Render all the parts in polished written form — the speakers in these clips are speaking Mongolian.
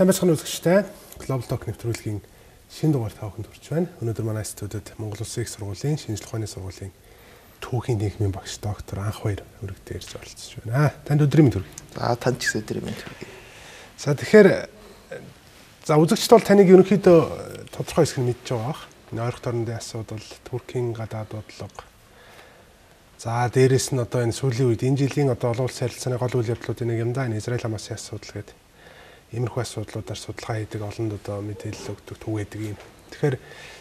Сайн байцгаана үзэгчдээ. Global Talk нэвтрүүлгийн шинэ дугаар тавханд хүрч байна. Өнөөдөр манай студид Монгол Улсын их сургуулийн шинжлэх ухааны сургуулийн түүхийн нийгмийн багш доктор Анх Баяр өргөдөө ирж оролцож байна. Танд өдрийн мэнд хүргэе. За танд ч гэсэн өдрийн мэнд хүргэе. За тэгэхээр үзэгчд бол таныг ерөнхийдөө тодорхой хэсэг нь мэдж байгаа бах. Ойрхон орнын асуудал, Туркийн гадаад бодлого. За дээрэс нь одоо энэ сүүлийн үед энэ жилийн одоо олон улсын харилцааны гол үйл явдлуудын нэг юм да. Энэ Израиль Хамасын асуудал гэдэг иймэрхүү асуудлуудаар судалгаа хийдэг, олонд одоо мэдээлэл өгдөг, түгээдэг юм. Тэгэхээр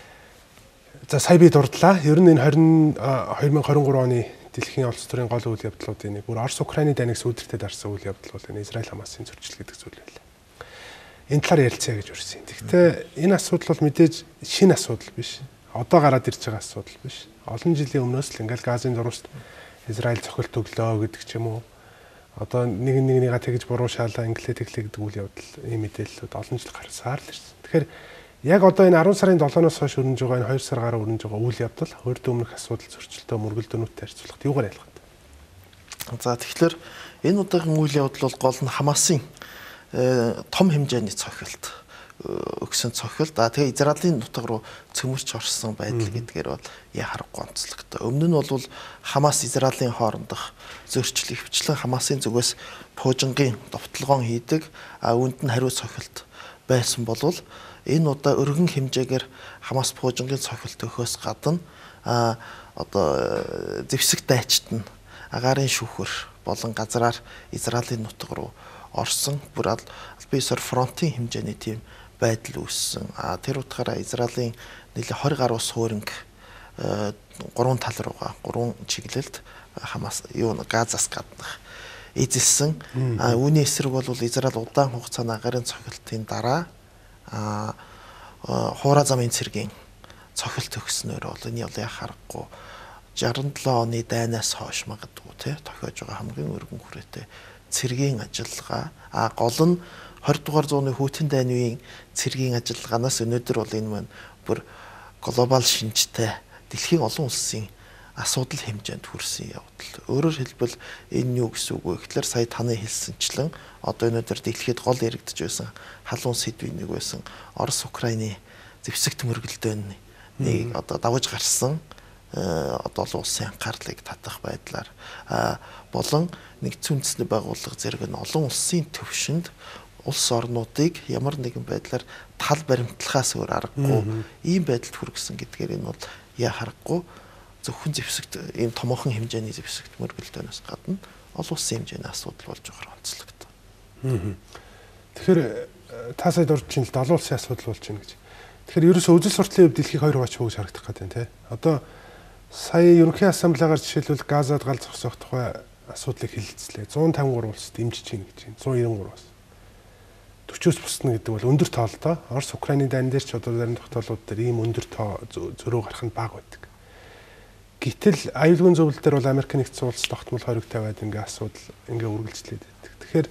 за сая би дурдлаа. Ер нь энэ 2023 оны дэлхийн улс төрийн гол үйл явдлуудын нэг бүр Орос Украины дайныг сүйдэртэ дарсан үйл явдал бол энэ Израиль Хамасын зөрчил гэдэг зүйл байлаа. Энэ талаар ярилцъя гэж урьсан. Гэхдээ энэ асуудал бол мэдээж шинэ асуудал биш. Одоо гараад ирж байгаа асуудал биш. Олон жилийн өмнөөс л ингээл Газын зурваст Израиль цохилт өглөө гэдэг ч юм уу. Одоо нэгнийгээ тэгж буруу шаалаа инглээ тэглээ гэдэг үйл явдал ийм мэдээллүүд олон жил гарсаар л ирсэн. Тэгэхээр яг одоо энэ 10 сарын 7-оос хойш өрнөж байгаа энэ 2 сар гаруй өрнөж байгаа үйл явдал хоёрт өмнөх асуудал зөрчилтөө мөргөлдөөнүүдтэй харьцуулахад юугаар ялгаатай? За тэгэхээр энэ удаагийн үйл явдал бол гол нь Хамасын том хэмжээний цохилт өгсөн цохилт. Тэгээ Израилийн нутаг руу цөмөрч орсон байдал гэдгээр бол харахгүй онцлогтой. Өмнө нь бол Хамас Израилийн хоорондох зөрчил хвчлэн Хамасын зүгээс пуужингийн довтлогоон хийдэг, үүнд нь хариу цохилт байсан болвол энэ удаа өргөн хэмжээгээр Хамас пуужингийн цохилт өгөхөөс гадна одоо зэвсэг дайчид нь агаарын шүүхэр болон газраар Израилийн нутаг руу орсон. Бүр албаесаар фронтын хэмжээний тийм байдал үүссэн. Тэр утгаараа Израилийн нэлээд 20 гаруй сууринг гурван тал руугаа гурван чиглэлд Хамас Газаас гаднах эзэлсэн. Үүний эсрэг бол Израиль удаан хугацааны агаарын цохилтын дараа хуурай замын цэргийн цохилт өгснөөр бол энэ ял харахгүй 67 оны дайнаас хойш магадгүй тохиож байгаа хамгийн өргөн хүрээтэй цэргийн ажиллагаа гол нь 20 дугаар зууны хүйтэн дайны үеийн цэргийн ажиллагаанаас өнөөдөр бол энэ маань бүр глобал шинжтэй дэлхийн олон улсын асуудал хэмжээнд хүрсэн явдал. Өөрөөр хэлбэл энэ юу гэсэн үг вэ гэхээр сая таны хэлсэнчлэн одоо өнөөдөр дэлхийд гол яригдж байсан халуун сэдвийн нэг байсан Орос Украины зэвсэгт мөргөлдөөний нэг одоо давж гарсан одоо олон улсын анхаарлыг татах байдлаар болон нэгдсэн үндэсний байгууллага зэрэг нь олон улсын төвшөнд улс орнуудыг ямар нэгэн байдлаар тал баримтлахаас өөр аргагүй ийм байдалд хүргэсэн гэдгээр энэ бол харахгүй зөвхөн зэвсэгт ийм томоохон хэмжээний зэвсэгт мөргөлдөөнөөс гадна олон улсын хэмжээний асуудал болж байгаа онцлогтой. Тэгэхээр та сая дурдж чинь л олон улсын асуудал болж байна гэж. Тэгэхээр ерөөсөө үзэл сурталын хувьд дэлхийг хоёр хувааж өгч харагдах гэдэг тийм. Одоо сая ерөнхий ассамблегаар жишээлбэл Газад гал зогсоох тухай асуудлыг хэлэлцлээ. 153 улс дэмжиж чинь гэж байна. 193 улс. 40-оос бусна гэдэг бол өндөр тоолтой. Орос Украины дайн дээр ч одоо зарим тогтоолууд дээр ийм өндөр тоо зөрөө гарах нь бага байдаг. Гэтэл аюулгүй зөвлөл дээр бол Америк нэгдсэн улс тогтмол хориг тавиад ингээ асуудал ингээ үргэлжлээд байдаг. Тэгэхээр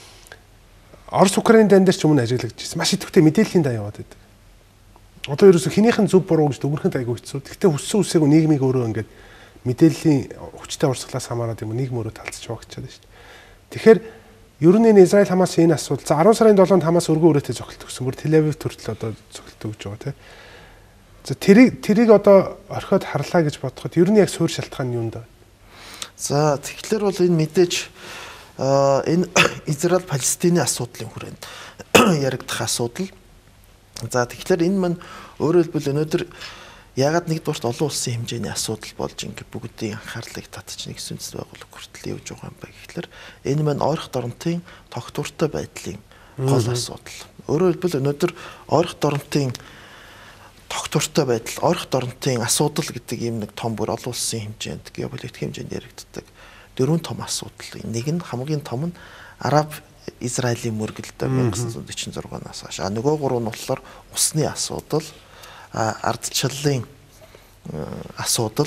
Орос Украины дайн дээр ч өмнө ажиглагдчихсан. Маш идэвхтэй мэдээллийн дан яваад байдаг. Одоо ерөөсө хинийхэн зөв буруу гэж өвөрхөнд айгүй хэцүү. Гэхдээ хүссэн үсээгөө нийгмийг өөрөө ингээ мэдээллийн хүчтэй урсгалаас хамаарат юм нийгэм өөрөө талцж багчаад шүү дээ. Тэгэхээр ер нь энэ Израиль Хамас энэ асуудал за 10 сарын 7-нд Хамас өргөн үрээтэй цогцолт өгсөн. Бүр Тель-Авив төртөл одоо цогцолт өгж байгаа тийм. За тэрийг одоо орхиод харлаа гэж бодоход ер нь яг суурь шалтгаан нь юунд вэ? За тэгэхээр бол энэ мэдээж энэ Израиль Палестины асуудлын хүрээнд яригдах асуудал. За тэгэхээр энэ мань өөрөөр хэлбэл өнөөдөр ягаад нэгдүгээрт олон улсын хэмжээний асуудал болж ингээд бүгдийн анхаарлыг татж нэгдсэн үндэсний байгууллага хүртэл явж байгаа юм байна гэхэлэр энэ маань ойрхон дорнотын тогтвортой байдлын гол асуудал. Өөрөөр хэлбэл өнөөдөр ойрхон дорнотын тогтвортой байдал, ойрхон дорнотын асуудал гэдэг ийм нэг том бүр олон улсын хэмжээнд геополитик хэмжээнд яригддаг дөрвөн том асуудал. Нэг нь хамгийн том нь Араб Израилийн мөргөлдөө 1946-аас хойш. Нөгөө гурав нь болохоор усны асуудал, ардчлалын асуудал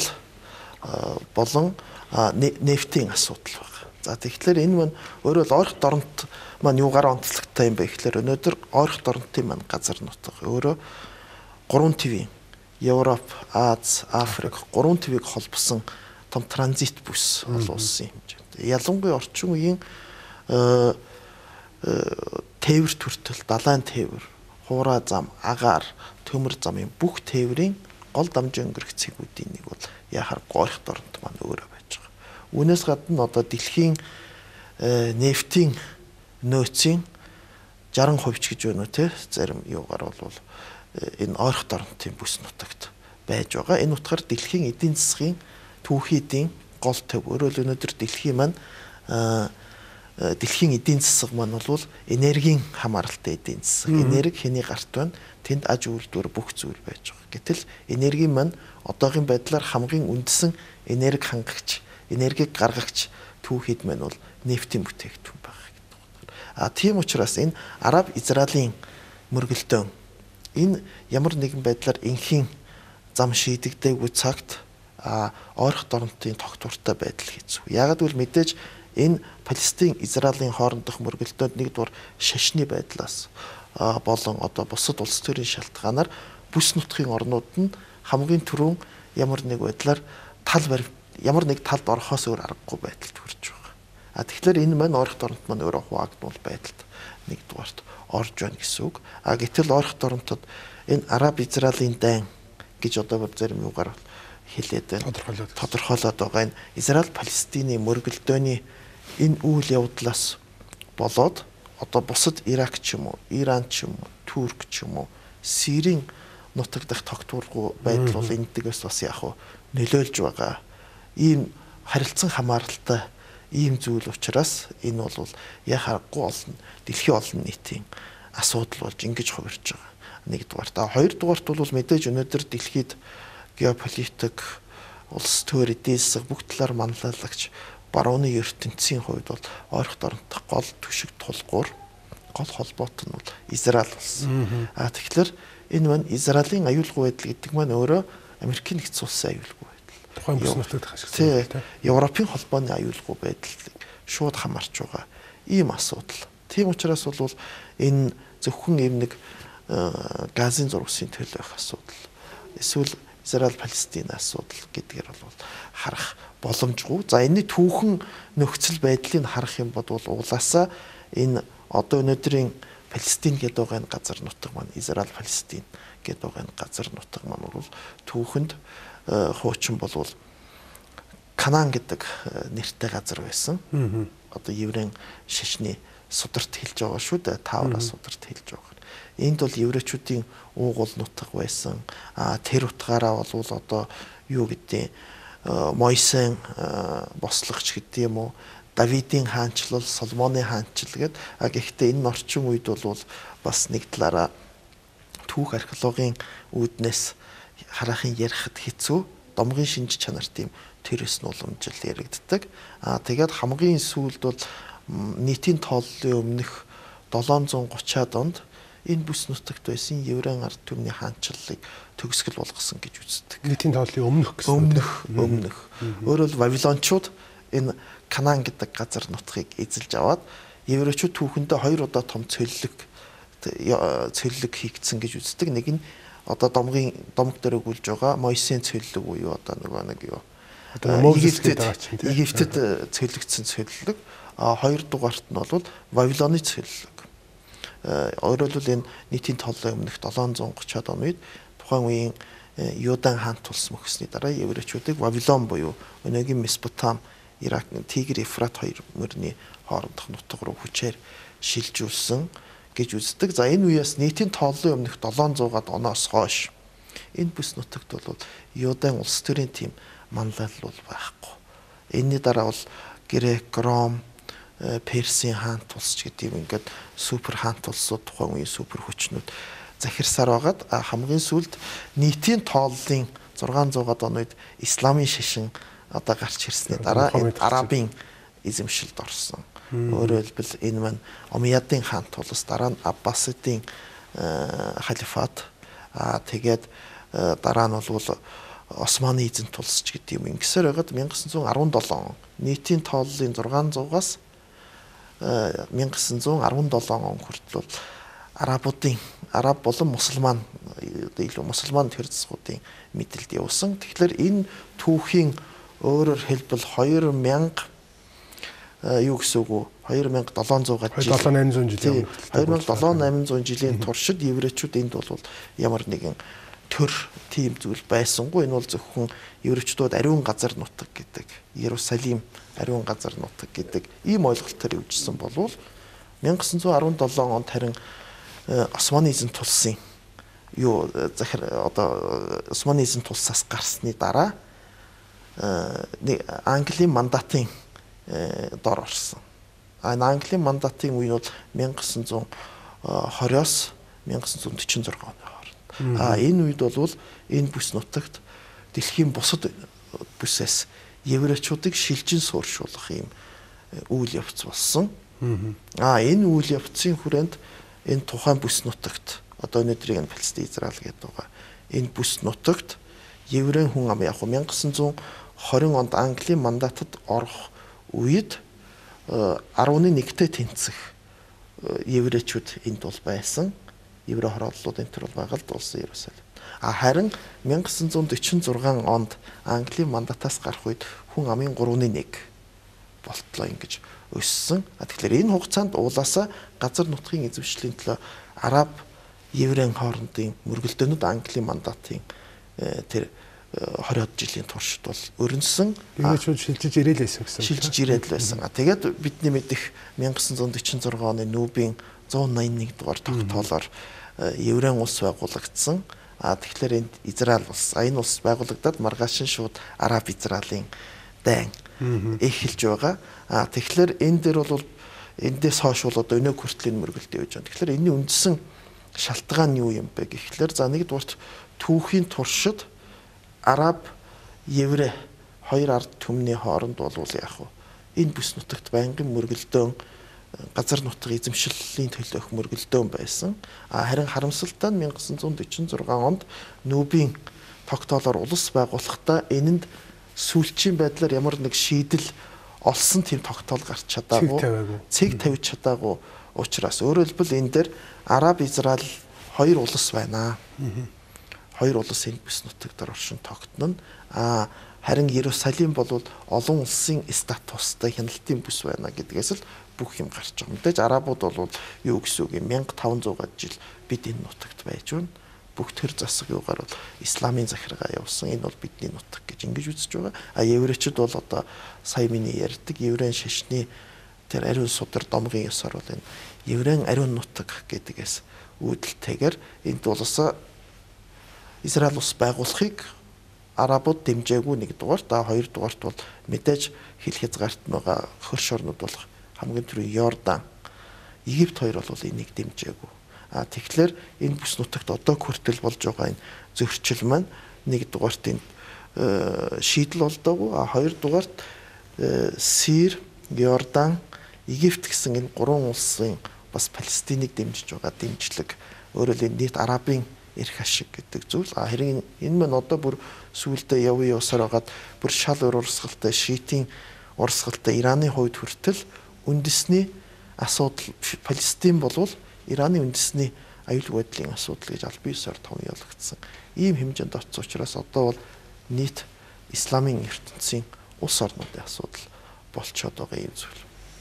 болон нефтийн асуудал байна. За тэгэхээр энэ маань өөрөө л ойрхон дорнот маань юугаар онцлогтой юм бэ гэхээр өнөөдөр ойрхон дорнотын маань газар нутаг өөрөө 3 твийн Европ, Аз, Африк 3 твийг холбосон том транзит бүс олон улсын хэмжээнд. Ялангуяа орчин үеийн тээвэр төртөл, далайн тээвэр, хуурай зам, агаар, төмөр замын бүх тээврийн гол дамжин өнгөрөх цэгүүдийн нэг бол яхаар Орхит оронт маань өөрөө байж байгаа. Үүнээс гадна одоо дэлхийн нефтийн нөөцийн 60% ч гэж байна уу те, зарим юугаар бол энэ Орхит оронтын бүс нутагт байж байгаа. Энэ утгаар дэлхийн эдийн засгийн түүхийн эдийн гол төв. Өөрөөр өнөөдөр дэлхийн маань дэлхийн эдийн засаг маань бол энергийн хамааралтай эдийн засаг. Энерги хэний гарт байна? Тэнд аж үйлдвэр бүх зүйл байж байгаа. Гэтэл энерги маань одоогийн байдлаар хамгийн үндсэн энерги хангагч, энергийг гаргагч түүхэд маань бол нефтийн бүтээгдэхүүн байгаа гэдэг. Тийм учраас энэ Араб-Израилийн мөргөлдөөн энэ ямар нэгэн байдлаар инхийн зам шийдэгдээгүй цагт Орхит оронтын тогтвортой байдал хэцүү. Яагад гэвэл мэдээж энэ Палестин, Израилийн хоорондох мөргөлдөөнд нэгдүгээр шашны байдлаас болон одоо бусад улс төрийн шалтгаанаар бүс нутгийн орнууд нь хамгийн түрүүн ямар нэг байдлаар ямар нэг талд орохоос өөр аргагүй байдалд хүрэж байгаа. Тэгэхээр энэ маань Орхит оронт маань өөрөө хуваагдмал байдалд нэгдүгээрт орж байна гэсэн үг. Гэтэл Орхит оронтод энэ Араб-Израилийн дайн гэж одоо зарим юугаар хэлээд байна. Тодорхойлоод байгаа энэ Израиль-Палестины мөргөлдөөний энэ үйл явдлаас болоод одоо бусад Ирак ч юм уу, Иран ч юм уу, Турк ч юм уу, Сирийн нутаг дахь тогтворгүй байдал бол эндгээс бас яг нөлөөлж байгаа. Ийм харилцан хамааралтай ийм зүйл учраас энэ бол яхахгүй олон дэлхийн олон нийтийн асуудал болж ингэж хувирж байгаа. Нэгдүгээр. Хоёрдугаарт бол мэдээж өнөөдөр дэлхийд геополитик, улс төр, эдийн засаг бүх талаар манлайлагч барууны ертөнцийн хувьд бол Орхит оронтой гол түшиг тулгуур, гол холбоот нь бол Израиль болсон. Тэгэхээр энэ маань Израилийн аюулгүй байдал гэдэг маань өөрөө Америкийн нэгдсэн улсын аюулгүй байдал. Тухайн бүс нутагт хашигдсан тийм. Европын холбооны аюулгүй байдлыг шууд хамаарч байгаа ийм асуудал. Тийм учраас бол энэ зөвхөн ийм нэг газын зургсын төлөөх асуудал. Эсвэл Израиль-Палестин асуудал гэдгээр бол харах боломжгүй. За энэний түүхэн нөхцөл байдлыг харах юм бол углаасаа энэ одоо өнөөдрийн Палестин гэдэг байгаа энэ газар нутаг маань Израиль-Палестин гэдэг байгаа энэ газар нутаг маань бол түүхэнд хуучин болвол Канаан гэдэг нэртэй газар байсан. Одоо еврейн шашны сударт хэлж байгаа шүү дээ. Тавраас сударт хэлж байгаа. Энд бол еврейчүүдийн уугуул нутаг байсан. Тэр утгаараа бол одоо юу гэдэг Мойсен бослогч гэдэг юм уу, Давидын хаанчлал, Соломоны хаанчлал гэдэг. Гэхдээ энэ орчин үед бол бас нэг талаараа түүх археологийн үүднээс харахын ярихад хэцүү, домгийн шинж чанар тийм тэрэс нь уламжил яригддаг. Тэгээд хамгийн сүүлд бол нийтийн тооллын өмнөх 730-аад онд энэ бүс нутагт байсан еврейн ард түмний хаанчлалыг төгсгөл болгосон гэж үздэг. Нийтийн тооллын өмнөх гэсэн үг. Өмнөх. Өөрөөр Вавилончууд энэ Канаан гэдэг газар нутгийг эзэлж аваад еврейчүүд түүхэндээ 2 удаа том цөллөг хийгдсэн гэж үздэг. Нэг нь одоо домог дээр өгүүлж байгаа Мойсен цөллөг буюу одоо нэг юу Египтэд цөллөгдсөн цөллөг. Хоёрдугаарт нь бол Вавилоны цөллөг. Өөрөөр хэлбэл энэ нийтийн тооллын өмнөх 730-аад оны үед тухайн үеийн Юдан хаант улс мөхсний дараа еврейчүүдийг Вавилон буюу өнөөгийн Месопотам, Ирак, Тигр, Ефрат хоёр мөрний хоорондох нутаг руу хүчээр шилжүүлсэн гэж үздэг. За энэ үеэс нийтийн тооллын өмнөх 700-аад оноос хойш энэ бүс нутагт бол Юдан улс төрийн тийм манлайлал бол байхгүй. Энэний дараа бол Грек, Ром, Персийн хаант улс гэдэг юм ингээд супер хаант улсууд тухайн үеийн супер хүчнүүд захирсаар байгаад хамгийн сүүлд нийтийн тооллын 600-аад онууд исламын шашин одоо гарч ирсний дараа арабын эзэмшилд орсон. Өөрөөр хэлбэл энэ маань Омейядын хаант улс, дараа нь Аббасидын халифат, тэгээд дараа нь бол Османы эзэнт улс ч гэдэг юм. Ингэсээр байгаад 1917 он нийтийн тооллын 600-аас 1917 он хүртэл араб болон мусульман тэр засгуудын мэдэлд явсан. Тэгэхээр энэ түүхийн өөрөөр хэлбэл 2000 юу гэсэн үг вэ? 2700-аад жил 2700-800 жилийн туршид еврейчүүд энд бол ямар нэгэн төр тийм зүйл байсангүй. Энэ бол зөвхөн еврейчдүүд ариун газар нутаг гэдэг, Иерусалим ариун газар нутаг гэдэг ийм ойлголтоор явжсэн болвол 1917 онд харин османизм тулсан юу османизм тулсаас гарсны дараа Английн мандатын дор орсон. Английн мандатын үе бол 1920-оос 1946 оны хооронд. Энэ үед бол энэ бүс нутагт дэлхийн бусад бүсээс еврейчүүдийг шилжин сууршуулах юм үйл явц болсон. Энэ үйл явцын хүрээнд энэ тухайн бүс нутагт одоо өнөөдрийг нь Палестин Израиль гэдэг байгаа. Энэ бүс нутагт еврей хүн ам яг 1920 онд Английн мандатад орох үед 11-тэй тэнцэх еврейчүүд энд бол байсан. Еврей хорооллууд энэ төр бол байгаль дуулсан Иерусалим. Харин 1946 онд Английн мандатаас гарах үед хүн амын 3-1 болтлоо ингэж өссөн. Тэгэхээр энэ хугацаанд уулаасаа газар нутгийн эзэмшлийн төлөө араб еврейн хоорондын мөргөлдөөнүүд Английн мандатын тэр 20-од жилийн туршид бол өрнөсөн. Еврейчүүд шилжиж ирээд байсан гэсэн. Шилжиж ирээд байсан. Тэгээд бидний мэдих 1946 оны Нүүбийн 181 дугаар тогтоолоор еврейн улс байгуулагдсан. Тэгэхээр энд Израиль улс, энэ улс байгуулагдаад маргааш нь шууд араб Израилийн дайн эхэлж байгаа. Тэгэхээр энэ дээр бол эндээс хойш бол одоо өнөө хүртлийн мөргөлт явж байгаа. Тэгэхээр энэний үндсэн шалтгаан нь юу юм бэ гэхлээр за нэгдүгээр түүхийн туршид араб еврей хоёр ард түмний хооронд бол яах вэ? Энэ бүс нутагт байнгын мөргөлдөөн газар нутгийн эзэмшлийн төлөөх мөргөлдөөн байсан. Харин харамсалтай нь 1946 онд Нүүбийн тогтоолоор улс байгуулахдаа энэнд сүүлчийн байдлаар ямар нэг шийдэл олсон тийм тогтоол гарч чадаагүй. Цэг тавьж чадаагүй учраас өөрөөр хэлбэл энэ дээр араб Израиль хоёр улс байна. Хоёр улс энэ бүс нутагт оршин тогтно. Харин Иерусалим бол олон улсын статустай хяналтын бүс байна гэдгээс л бүх юм гарч байгаа. Мэдээж арабууд бол юу гэсэн үг юм 1500-аад жил бид энэ нутагт байж байна. Бүх төр засаг юугаар бол исламын захиргаа явуулсан. Энэ бол бидний нутаг гэж ингэж үзэж байгаа. Еврейчүүд бол одоо сая миний ярьдаг еврейн шашны тэр ариун судар домгийн ёсоор бол энэ еврейн ариун нутаг гэдгээс үүдэлтэйгээр энэ дулсаа Израиль улс байгуулахыг арабууд дэмжээгүй нэгдүгээр, хоёрдугаарт бол мэдээж хил хязгаарт байгаа хөрш орнууд бол хамгийн түрүү Йордан, Египт хоёр бол энийг дэмжээгүй. Тэгэхээр энэ бүс нутагт одоо хүртэл болж байгаа энэ зөрчил маань нэгдүгээрт энэ шийдэл болдоогүй, хоёрдугаарт Сир, Йордан, Египт гэсэн энэ гурван улсын бас Палестиныг дэмжиж байгаа дэмжлэг өөрөөр хэлбэл нийт арабын эрх ашиг гэдэг зүйл. Харин энэ мань одоо бүр сүүлдээ явъя явсаар байгаад бүр шал урсгалтай шиитийн урсгалтай Ираны хувьд хүртэл үндэсний асуудал Палестин болвол Ираны үндэсний аюулгүй байдлын асуудал гэж аль биесээр томьёо ялгдсан. Ийм хэмжээнд очсон учраас одоо бол нийт исламын ертөнцийн улс орнуудын асуудал болчиход байгаа юм зүйл.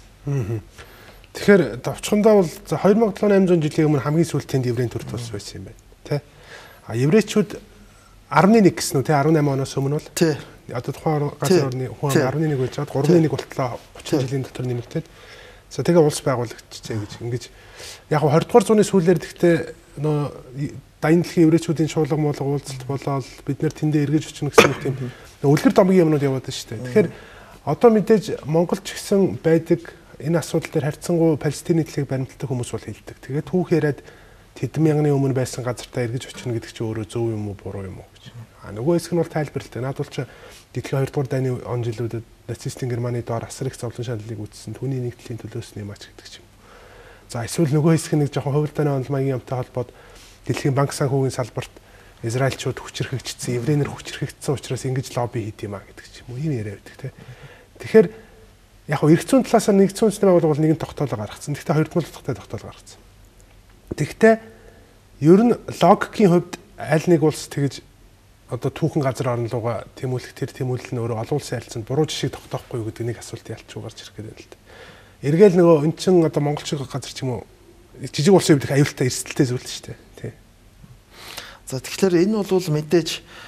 Тэгэхээр товчхондоо бол 2700-800 жилийн өмнө хамгийн сүүлд тэнд еврейн төрд болсон байсан юм байна. Тэ? Еврейчүүд 11 гэсэн үү те 18 оноос өмнө бол тий. Одоо тухайн газар орны хүн 11 байж чад 3-1 болтлоо 30 жилийн дотор нэмэгдээд. За тэгээ улс байгуулагдчихжээ гэж ингэж яг 20 дугаар зууны сүүлээр гэхдээ нөө дайны дэлхийн еврейчүүдийн шуулга муулга уулзалт болоод бид нэр тэндээ эргэж очно гэсэн тийм үлгэр домгийн юмнууд яваад байна шүү дээ. Тэгэхээр одоо мэдээж Монголч гэсэн байдаг энэ асуудал дээр харьцангуй Палестины дэлхийг баримталдаг хүмүүс бол хэлдэг. Тэгээд түүх яриад тэдэн мянганы өмнө байсан газартаа эргэж очно гэдэг чинь өөрөө зөв юм уу буруу юм уу гэж. Нөгөө хэсэг нь бол тайлбарлалтай. Наад бол чи дэлхийн 2 дугаар дайны он жилүүдэд нацистийн Германы доор асар их зовлон шаналлыг үүссэн. Түүний нэгдлийн төлөөс нэмаач гэдэг ч юм. За эсвэл нөгөө хэсэг нэг жоохон хувирдааны онол маягийн юмтай холбоод дэлхийн банк санхүүгийн салбарт Израильчууд хүчрхэгдсэн, еврейнэр хүчрхэгдсэн учраас ингэж лобби хийд юм а гэдэг ч юм уу. Ийм яриа байдаг те. Тэгэхээр яг нь эрх зүйн талаас нь нэгдсэн үндэсний байгууллага бол нэгэн тогтоолоо гаргацсан. Гэхдээ хоёр дахь утгатай тогтоол гаргацсан. Тэгэхдээ ер нь логикийн хувьд аль нэг улс тэгж одоо түүхэн газар орнолууга тэмүүлэх тэр тэмүүлэл нь өөрөө олон улсын харилцаанд буруу жишийг тогтоохгүй юу гэдэг нэг асуулт ялчгүй гарч ирэх гэдэг юм л да. Эргээл нөгөө эн чин одоо Монгол шиг газар ч юм уу жижиг улсын хувьд их аюултай эрсдэлтэй зүйл шүү дээ. Тий. За тэгэхээр энэ бол мэдээж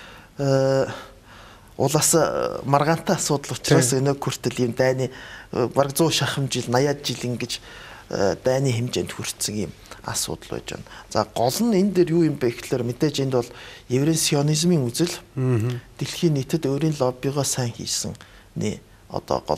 улаас маргаантай асуудал учраас өнөө хүртэл ийм дайны бараг 100 шахам жил 80 жил ингэж дайны хэмжээнд хүрсэн ийм асуудал байж байна. За гол нь энэ дээр юу юм бэ гэхээр мэдээж энд бол еврей сионизмын үзэл дэлхийн нийтэд өөрийн лоббигоо сайн хийсэн нэ одоо гол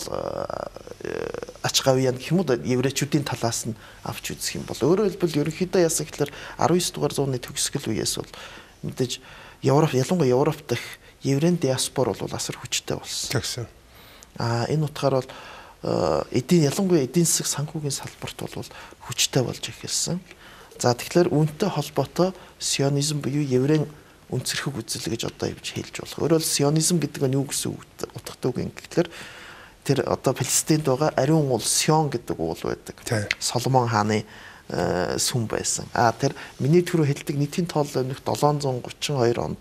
ач гавьян гэх юм уу еврейчүүдийн талаас нь авч үзэх юм бол өөрөөр хэлбэл ерөнхийдөө яасан гэхээр 19 дугаар зууны төгсгөл үеэс бол мэдээж ялангуяа Европ дахь еврейн диаспор бол асар хүчтэй болсон. Тэгсэн. Энэ утгаар бол ялангуяа эдийн засаг санхүүгийн салбарт бол хүчтэй болж эхэлсэн. За тэгэхээр үүнтэй холбоотой сионизм буюу еврейн үнцэрхэг үзэл гэж одоо явж хэлж болох. Өөрөөр сионизм гэдэг нь юу гэсэн утгатай үг юм гэхээр тэр одоо Палестинд байгаа ариун уул Сион гэдэг уул байдаг. Соломон хааны сүм байсан. Тэр миний түрүү хэлдэг нийтийн тоолол өмнөх 732 онд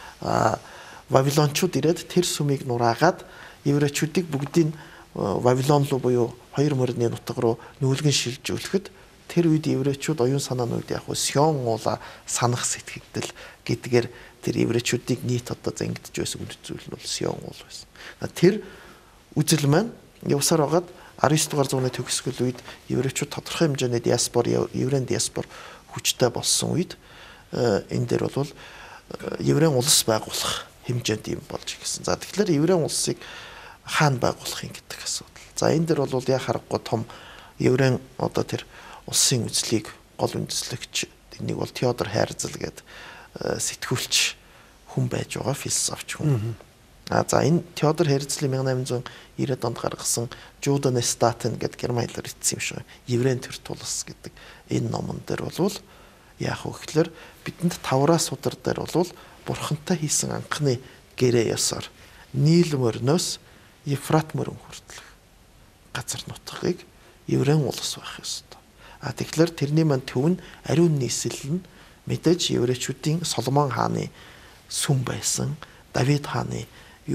Вавилончууд ирээд тэр сүмийг нураагаад еврейчүүдийг бүгдийг Вавилон руу буюу хоёр морины нутаг руу нүүлгэн шилжүүлэхэд тэр үед еврейчүүд оюун санааны үед яг Сион уула санах сэтгэгдэл гэдгээр тэр еврейчүүдийг нийт одоо зангидж байсан үнд зүйл нь бол Сион уул байсан. Тэр үзэл маань явсаар байгаад 19 дугаар зууны төгсгөл үед еврейчүүд тодорхой хэмжээний диаспор еврейн диаспор хүчтэй болсон үед энэ дээр бол еврейн улс байгуулах хэмжээнд юм болж ирсэн. За тэгэхээр еврейн улсыг хаана байгуулах юм гэдэг асуудал. За энэ дээр бол яа харахгүй том еврейн одоо тэр улсын үзлийг гол үндэслэгч энийг бол Теодор Хайрзал гэдэг сэтгүүлч хүн байж байгаа философч хүн. За энэ Теодор Хайрзлын 1890 онд гаргасан Juden's Staten гэдэг герман хэлээр бичсэн юм шиг еврейн төр тулс гэдэг энэ номон дээр бол яах вэ гэхээр бидэнд тавраас судар дээр бол бурхантай хийсэн анхны гэрээ ёсоор Нийл мөрнөөс Ефрат мөрөн хүртэлх газар нутгийг еврейн улс байх ёстой. Тэгэхээр тэрний маань төв нь ариун нийслэл нь мэдээж еврейчүүдийн Соломон хааны сүм байсан, Давид хааны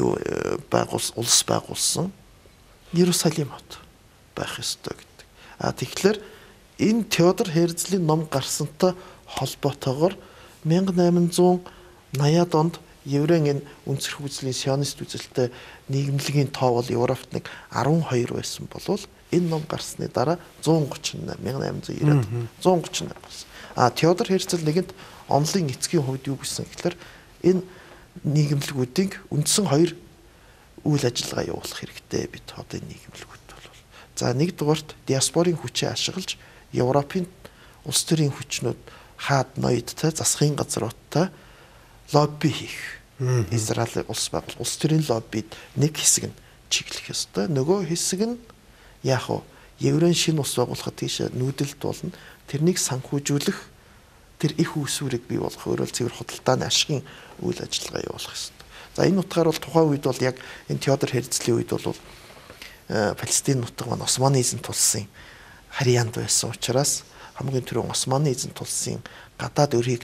улс байгуулсан Иерусалим хот байх ёстой гэдэг. Тэгэхээр энэ Теодор Хайрзлийн ном гарсантай холбоотойгоор 1880-ад онд еврейн энэ үнцэрх үзлийн сионист үзэлтэй нийгэмлэгийн тоо бол Европт нэг 12 байсан болвол энэ ном гарсны дараа 138 1890-ад 138 болсон. Теодор Хайрзл нэгэнд онлын эцгийн хувьд юу гэсэн гэхээр энэ нийгэмлэгүүдийн үндсэн хоёр үйл ажиллагаа явуулах хэрэгтэй бид одоо энэ нийгэмлэгүүд бол. За нэгдүгээрт диаспорын хүчээ ашиглаж Европын улс төрийн хүчнүүд хаад ноёдтой засгийн газруудтай лобби хийх. Израиль улс төрийн лоббид нэг хэсэг нь чиглэх ёстой. Нөгөө хэсэг нь яах вэ? Еврейн шинэ улс байгуулахад тийш нүүдэлт болно. Тэрнийг санхүүжүүлэх тэр их үүсвэрийг бий болгох өөрөөр цэвэр худалдааны ашигын үйл ажиллагаа явуулах ёстой. За энэ утгаар бол тухайн үед бол яг энэ Теодор Хайрзлийн үед бол Палестин нутаг маань Османы эзэнт улсын харьяанд байсан учраас хамгийн түрүүн Османы эзэнт улсын гадаад өрийг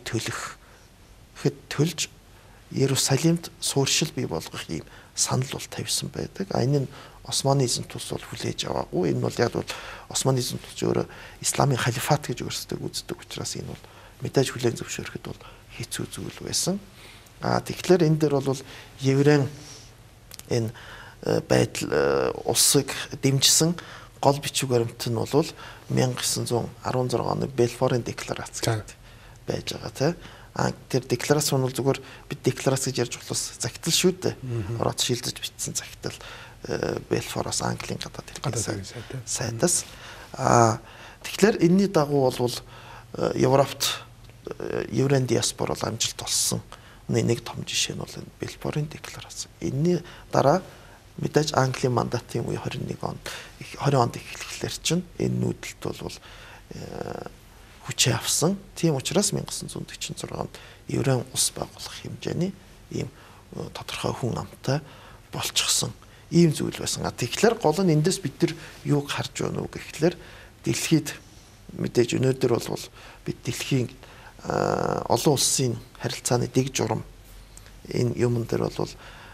төлж Иерусалимд суурьшил бий болгох ийм санал бол тавьсан байдаг. Энэ нь Османы эзэнт улс бол хүлээж аваагүй. Энэ бол яг бол Османы эзэнт улс өөрөө исламын халифат гэж өөрсдөө үздэг учраас энэ бол мэдээж хүлээн зөвшөөрөхөд бол хэцүү зүйл байсан. Тэгэхээр энэ дээр бол еврейн энэ байдал улсыг дэмжсэн гол бичиг баримт нь бол 1916 оны Бэлфорын декларац гэдэг байж байгаа тийм. Тэр декларац нь бол зүгээр бид декларац гэж ярьж болохоос загтал шүү дээ. Ороод шилжиж бичсэн загтал Бэлфороос Английн гадаад хэргийн сайдаас. Тэгэхээр энэний дагуу бол Европт еврейн диаспор бол амжилт олсон. Нэг том жишээ нь бол энэ Бэлфорын декларац. Энэний дараа мэдээж Английн мандатын үе 20 онд эхлэхлээр чинь энэ нүүдэлт бол хүчээ авсан. Тийм учраас 1946 онд еврейн улс байгуулах хэмжээний ийм тодорхой хүн амтай болчихсон ийм зүйл байсан. Тэгэхээр гол нь эндээс бид нар юуг харж байна уу гэхлээр дэлхийд мэдээж өнөөдөр бол бид дэлхийн олон улсын харилцааны дэг журам энэ юмн дээр бол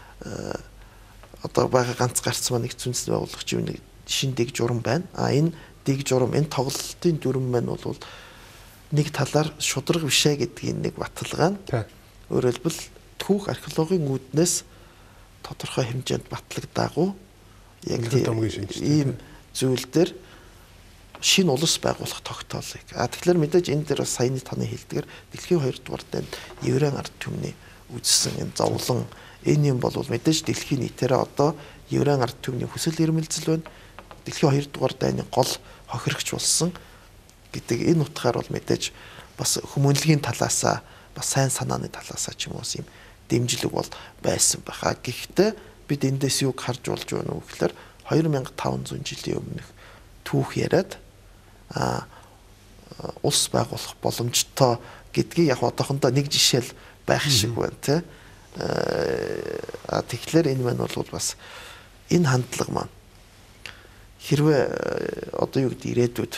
одоо байгаа ганц гарцмаа нэгдсэн үндэсний байгууллагч юм нэг шин дэг журам байна. Энэ дэг журам энэ тоглолтын дүрм маань бол нэг талаар шудраг бишээ гэдгийн нэг баталгаа нь. Өөрөөр хэлбэл түүх археологийн үүднээс тодорхой хэмжээнд батлагдаагүй яг ийм зүйл дээр шинэ улс байгуулах тогтоолыг. Тэгэхээр мэдээж энэ дээр бас саяны таны хэлдгээр дэлхийн 2 дугаар дайнд еврейн ард түмний үзсэн энэ зовлон энэ юм бол мэдээж дэлхийн нийтээрээ одоо еврейн ард түмний хүсэл эрмэлзэл байна. Дэлхийн 2 дугаар дайны гол хохирогч болсон гэдэг энэ утгаар бол мэдээж бас хүмүүнлэгийн талаасаа бас сайн санааны талаасаа ч юм уу юм дэмжлэг бол байсан байхаа. Гэхдээ бид эндээс юг харж болж байна вэ гэхээр 2500 жилийн өмнөх түүх яриад улс байгуулах боломжтой гэдгийг яг одоохондоо нэг жишээл байх шиг байна тий. Тэгэхээр энэ маань бол бас энэ хандлага маань хэрвээ одоо юу гэдэг ирээдүйд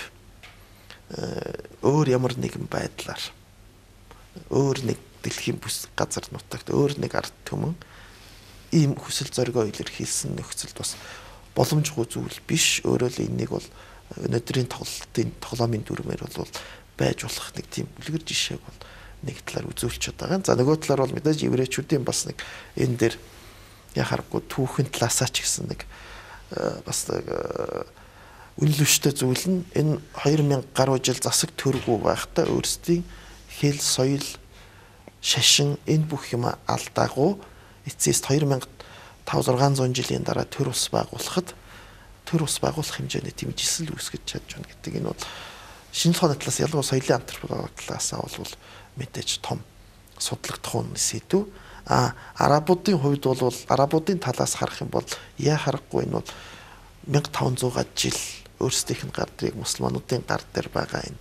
өөр ямар нэгэн байдлаар өөр нэг дэлхийн бүс газар нутагт өөр нэг ард түмэн ийм хүсэл зоригоо илэрхийлсэн нөхцөлд бас боломжгүй зүйл биш. Өөрөө л энийг бол өнөөдрийн тоглоомын дүрмээр бол байж болох нэг тийм үлгэр жишээг бол нэг талаар үзүүлчихэж байгаа. За нөгөө талаар бол мэдээж еврейчүүдийн бас нэг энэ дээр яхааргүй түүхэн талаасаа ч гэсэн нэг бас үнэлвэштэй зүйл нь энэ 2000 гаруй жил засаг төргүй байхдаа өөрсдийн хэл, соёл, шашин энэ бүх юм алдаагүй эцэст 2500-600 жилийн дараа төр ус байгуулах хэмжээний тийм жисэл үүсгэж чадж байна гэдэг энэ бол шинжлэх ухааны талаас ялангуяа соёлын антропологи талаасаа бол мэдээж том судлагдах үн сэдв. Арабуудын хувьд бол арабуудын талаас харах юм бол яа харахгүй энэ бол 1500 жил өөрсдийнх нь гар дээр мусульмануудын гар дээр байгаа энэ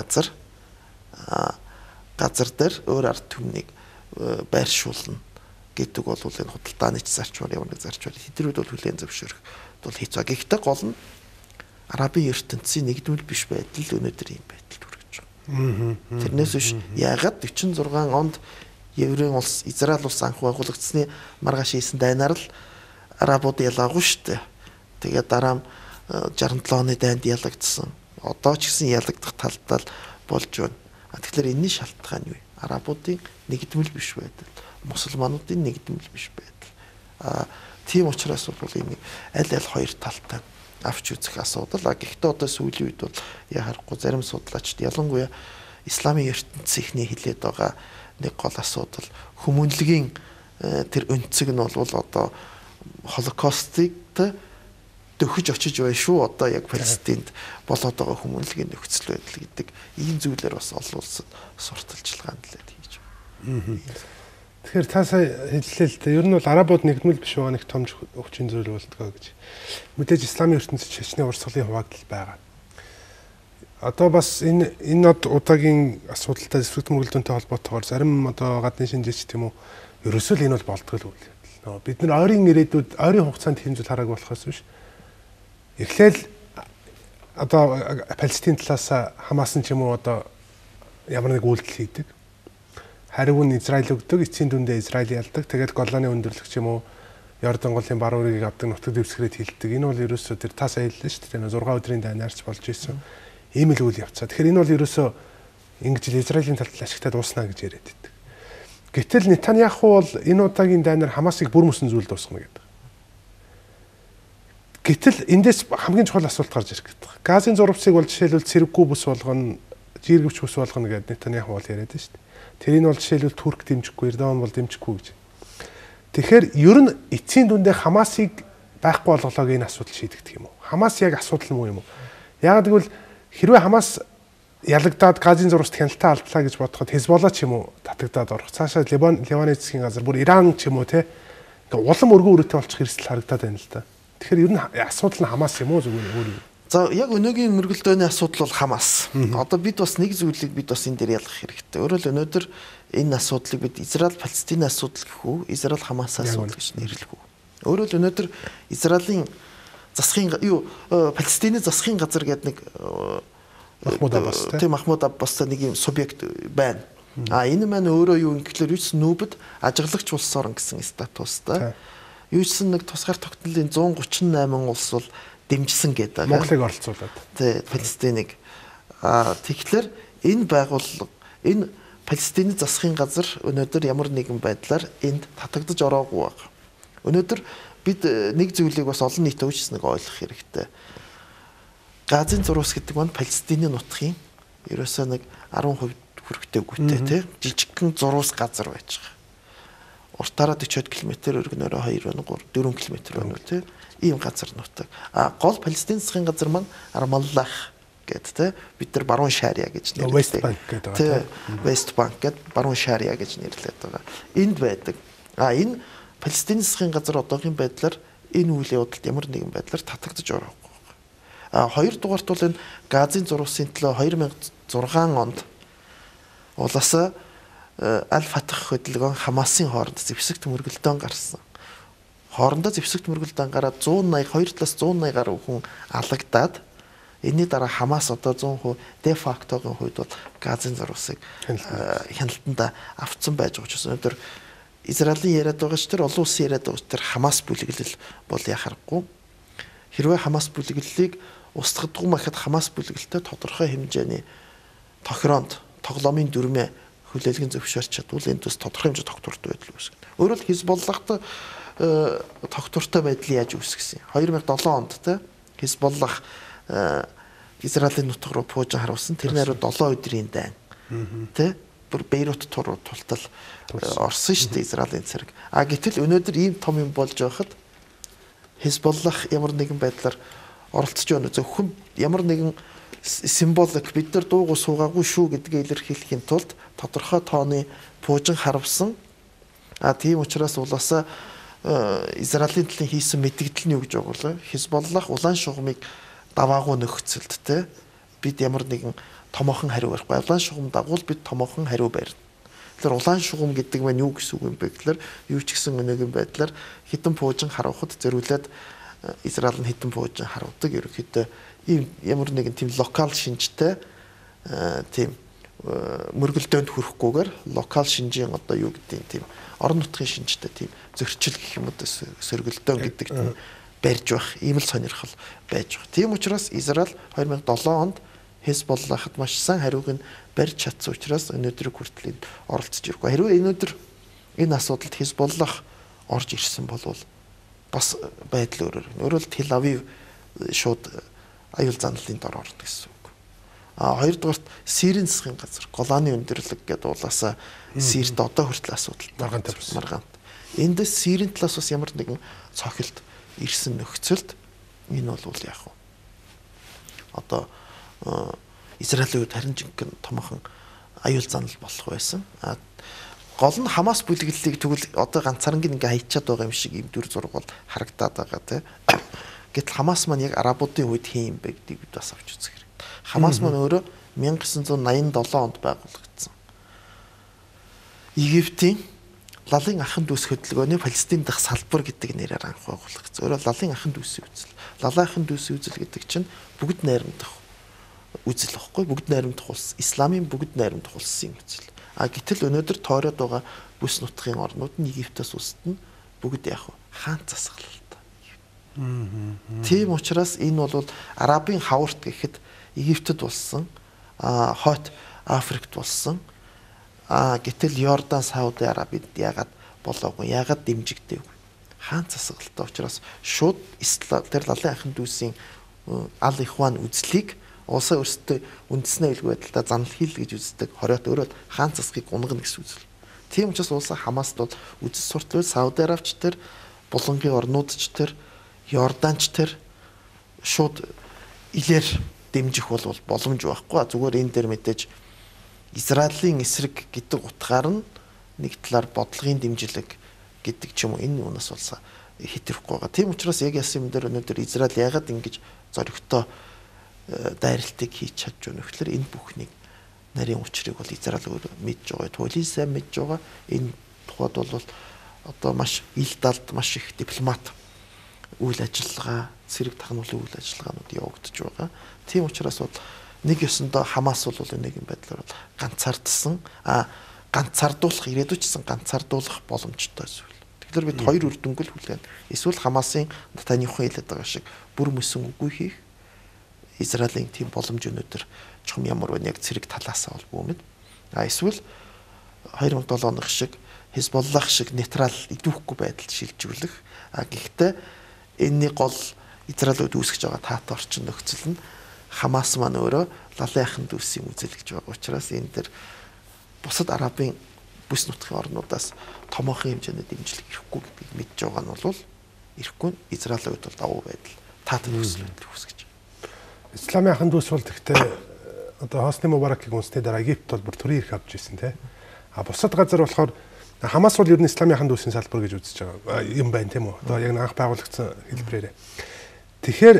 газар дээр өөр ард түмнийг байршуулна гэдэг бол энэ худалдааны зарчмаар ямар нэг зарчмаар хэдрүүд бол хүлээн зөвшөөрөх бол хэцүү. Гэхдээ гол нь арабын ертөнцийн нэгдмэл биш байдал өнөөдөр ийм байдалд хүрэж байгаа. Тэрнээс биш яагаад 46 онд еврейн улс Израиль улс анх байгуулагдсны маргааш хийсэн дайнаар л арабууд ялгаагүй шүү дээ. Тэгээд дараа нь 67 оны дайнд ялагдсан. Одоо ч гэсэн ялагдах талдаа болж байна. Тэгэхээр энэний шалтгаан юу вэ? Арабуудын нэгдмэл биш байдал, мусульмануудын нэгдмэл биш байдал. Тийм учраас бол энэ аль хоёр талтай авч үзэх асуудал. Гэхдээ одоо сүүлийн үед бол яхахгүй зарим судлаачид ялангуяа исламын ертөнцийнхний хэлээд байгаа нэг гол асуудал хүмүүнлэгийн тэр өнцөг нь бол одоо Холокостыг дөхөж очиж байна шүү. Одоо яг Палестинд болоод байгаа хүмүүнлэгийн нөхцөл байдал гэдэг ийм зүйлээр бас олон улсад сурталчилгаан нэлээд хийж байна. Тэгэхээр та сая хэллээ л дээ. Ер нь бол арабууд нэгдмэл биш байгаа нэг том өвчин зүйл болтгоо гэж. Мэдээж исламын ертөнцид шашны урсгалын хуваагдал байгаа. Одоо бас энэ удаагийн асуудалтай эсрэг мөргөлдөөнтэй холбоотойгоор зарим одоо гадны шинжээч тийм үү ерөөсөө л энэ бол болтгоо л үйл. Бид нар ойрын ирээдүйд ойрын хугацаанд тийм зүйл хараагүй болохоос биш. Эхлээл одоо Палестин талаас Хамаас нь ч юм уу одоо ямар нэг үйлдэл хийдэг. Хариу нь Израиль өгдөг, эцсийн дүндээ Израиль ялдаг. Тэгээд Голланы өндөрлөгч юм уу Йордан голын баруурыг авдаг, нутаг дэвсгэрээд хилдэг. Энэ бол ерөөсөө тэр та сая хэллээ шүү дээ. 6 өдрийн дайнаарч болж исэн. Ийм л үйл явцаа. Тэгэхээр энэ бол ерөөсөө ингэж Израилийн талд ашигтай дуусна гэж яриад байдаг. Гэтэл Нетаньяху бол энэ удаагийн дайнаар Хамасыг бүр мөсөн зүйл дуусгана гэдэг. Гэтэл эндээс хамгийн чухал асуулт гарч ирэх гэдэг. Газын зурвцыг бол жишээлбэл цэрэггүй бүс болгоно, жиргэвч бүс болгоно гэдэг Нетаньяху бол яриад байна шүү дээ. Тэрийг бол жишээлбэл Турк дэмжихгүй, Эрдоган бол дэмжихгүй гэж. Тэгэхээр ер нь эцсийн дүндээ Хамасыг байхгүй болголоог энэ асуудал шийдэгдэх юм уу? Хамас яг асуудал муу юм уу? Яг гэвэл хэрвээ Хамас ялагдаад Газын зурвцд хяналтаа алдлаа гэж бодоход Хезболла ч юм уу татагдаад орох. Цаашаа Ливаны засгийн газар бүр Иран ч юм уу те улам өргөн үрэтэ болчих хэрэгсэл харагдаад байна л да. Тэгэхээр ер нь асуудал нь Хамас юм уу зүгээр өөр юм. За яг өнөөгийн мөргөлдөөний асуудал бол Хамас. Одоо бид бас нэг зүйлийг бид бас энэ дээр ялгах хэрэгтэй. Өөрөөр л өнөөдөр энэ асуудлыг бид Израиль Палестины асуудал гэх үү, Израиль Хамас асуудал гэж нэрлэх үү. Өөрөөр л өнөөдөр Израилийн засгийн Палестины засгийн газар гэдэг нэг Махмуд Аббастай нэг юм субъект байна. Энэ маань өөрөө юу юм гэхэлэр юусэн нүүбэд ажиглагч улс орн гэсэн статустай. Юусэн нэг тусгаар тогтнолын 138 улс бол дэмжсэн гэдэг. Монголыг оролцуулаад. Тий, Палестиныг. Тэгэхээр энэ байгууллага энэ Палестины засгийн газар өнөөдөр ямар нэгэн байдлаар энд татагдаж ороогүй байна. Өнөөдөр бид нэг зүйлийг бас олон нийтэд уучлсныг ойлгох хэрэгтэй. Газын зурус гэдэг нь Палестины нутгийн ерөөсөө нэг 10% хүрэхтэй гүтэй тий жижигхэн зурус газар байж байгаа. Уртаараа 40 км, өргөнөөрөө 2 3 4 км байна уу тий ийм газар нутаг. Гол Палестины засгийн газар маань Рамаллах гэдэг тий бид нар баруун шариа гэж нэрлэдэг. West Bank гэдэг байгаа. West Bank гэдэг баруун шариа гэж нэрлэдэг байгаа. Энд байдаг. Энэ Палестины засгийн газар одоогийн байдлаар энэ үйл явдалд ямар нэгэн байдлаар татагдаж ороогүй. Хоёрдугаарт бол энэ Газын зуруусын төлөө 2006 онд улаасаа Аль-Фатах хөдөлгөөн Хамасын хооронд зэвсэгт мөргөлдөөн гарсан. Хоорондоо зэвсэгт мөргөлдөөн гараад 182 талаас 180 гаруй хүн алагдаад энэний дараа Хамас одоо 100% де фактогийн хувьд бол Газын зурусыг хяналтанда авцсан байж байгаа учраас өнөөдөр Израилийн яриад байгаа ч тэр олон улсын яриад байгаа ч тэр Хамас бүлэглэл бол яхахгүй. Хэрвээ Хамас бүлэглэлийг устгадгүй махад Хамас бүлэглэлтэй тодорхой хэмжээний тохироонд тоглоомын дүрмээ хүлээлгэн зөвшөөрч чадвал энэ төс тодорхой хэмжээ тогтвортой байдал үүсгэнэ. Өөрөөр хэл Хизболлахтай тогтвортой байдлыг яаж үүсгэсэн юм? 2007 онд те Хизболлах Израилийн нутаг руу пуужин харуулсан. Тэрнээр 7 өдрийн дайн. Тэ бүр Бейрут тултал орсон шүү дээ Израилийн цэрэг. Гэтэл өнөөдөр ийм том юм болж байхад Хизболлах ямар нэгэн байдлаар оролцож байна. Зөвхөн ямар нэгэн символик бид нар дуугүй суугаагүй шүү гэдгийг илэрхийлэхийн тулд тодорхой тооны пуужин харавсан. Тийм учраас улаасаа Израилийн төлөө хийсэн мэдгдэл нь юу гэж байгуулаа? Хизболлах улаан шугамыг даваагүй нөхцөлд те бид ямар нэгэн томоохон хариу барихгүй. Улаан шугам дагуул бид томоохон хариу барьна. Тэгэхээр улаан шугам гэдэг нь юу гэсэн үг юм бэ гэхээр юу ч гэсэн өнөөгийн байдлаар хитэн пуужин харуулхад зориулаад Израиль нь хитэн пуужин харуулдаг. Ерөнхийдөө ийм ямар нэгэн тийм локал шинжтэй тийм мөргөлдөөнд хүрэхгүйгээр локал шинжийн одоо юу гэдэг тийм орон нутгийн шинжтэй тийм зөрчил гэх юм уу сөргөлдөөн гэдэг тийм барьж байх ийм л сонирхол байж байгаа. Тийм учраас Израиль 2007 онд Хизболлахад маш сайн хариуг нь барьж чадсан учраас өнөөдөр хүртэл оролцож ирэхгүй. Хэрвээ өнөөдөр энэ асуудалд Хизболлах орж ирсэн бол бас байдал өөрөөр. Өөрөөр Тел Авив шууд аюул заналын дор орно гэсэн үг. Хоёрдугаарт Сирийн засгийн газар Голаны өндөрлөг гэдэг улаасаа Сирт одоо хүртэл асуудал маргаант. Эндээс Сирийн талаас бас ямар нэгэн цохилт ирсэн нөхцөлд энэ бол яах вэ? Одоо Израилийн үед харин жинхэнэ томоохон аюул занал болох байсан. Гол нь Хамас бүлэглэлийг тэгвэл одоо ганцаарнгийн ингээ хайчаад байгаа юм шиг ийм дүр зураг бол харагдаад байгаа тийм. Гэтэл Хамас маань яг арабуудын үед хийн юм бэ гэдгийг бид бас авч үзэх хэрэгтэй. Хамас маань өөрөө 1987 онд байгуулагдсан. Египтийн Лалын ахын дүүс хөдөлгөөний Палестин дахь салбар гэдэг нэрээр анх байгуулагдсан. Өөрөөр Лалын ахын дүүсийн үзэл. Лалын ахын дүүсийн үзэл гэдэг чинь бүгд найрамдах үзэл واخгүй. Бүгд найрамдах улс. Исламын бүгд найрамдах улсын үзэл. Гэтэл өнөөдөр тойроод байгаа бүс нутгийн орнууд нь Египтээс устна бүгд яг хаан засаглалтай. Тийм учраас энэ бол Арабын хаварт гэхэд Египтэд болсон, хойд Африкт болсон. Гэтэл Йордан, Сауди Арабид яагаад болоогүй? Яагаад дэмжигдээгүй? Хаан засаглалтай учраас шууд Ислам тэр Лалын ахын дүүсийн Ал-Ихван үзлийг улсаа өөрсдөө үндэснээ илгүй байдалтай занал хил гэж үздэг. Хориот өөрөө хаан засгийг унгана гэсэн үзэл. Тийм учраас улсаа Хамаст бол үзэл суртал Сауди Арабч тэр, булангийн орнуудч тэр, Йорданч тэр шууд илэр дэмжих бол боломж байхгүй. Зүгээр энэ дээр мэдээж Израилийн эсрэг гэдэг утгаар нь нэг талаар бодлогын дэмжлэг гэдэг ч юм уу энэ юунаас улсаа хэтрэхгүй байгаа. Тийм учраас яг яасан юм дээр өнөөдөр Израиль яагаад ингэж зоригтой дайралтыг хийж чадж байна вэ гэхээр энэ бүхнийг нарийн учрыг бол Израиль өөрөө мэдж байгаа. Туйлын сайн мэдж байгаа. Энэ тухайд бол одоо маш ил далд маш их дипломат үйл ажиллагаа, цэрэг тахнуулын үйл ажиллагаанууд явагдаж байгаа. Тийм учраас бол нэг ёсондоо Хамас бол нэг юм байдлаар ганцаардсан ганцаардуулах ирээдүйчсэн ганцаардуулах боломжтой зүйл. Тэгэхээр бид хоёр үр дүнгэл хүлээн. Эсвэл Хамасын Нетаньяху хэлээд байгаа шиг бүр мөсөн үгүй хийх. Израилийн тийм боломж өнөдөр чухам ямар вэ яг цэрэг талаасаа бол бүүмэд. Эсвэл 2007 оных шиг Хизболлах шиг нейтрал идүүхгүй байдалд шилжүүлэх. Гэхдээ энэний гол Израилд үүсгэж байгаа таатай орчин нөхцөл нь Хамас маань өөрөө лалын ахын дүүсийг үзэлгэж байгаа учраас энэ дэр бусад арабын бүс нутгийн орнуудаас томоохон хэмжээний дэмжлэг ирэхгүй гэдгийг мэдж байгаа нь бол ирэхгүй Израилийн хувьд бол давуу байдал таатай нөхцөл байдал үүсгэж байна. Исламын ахын дүүс бол гэхдээ одоо Хосни Мубаракийг үндэсний дараа Египт бол бүр төрийн эрх авч ирсэн тий. Бусад газар болохоор Хамас бол ер нь Исламын ахын дүүсийн салбар гэж үзэж байгаа юм байна тийм үү. Одоо яг анх байгуулагдсан хэлбэрээр. Тэгэхээр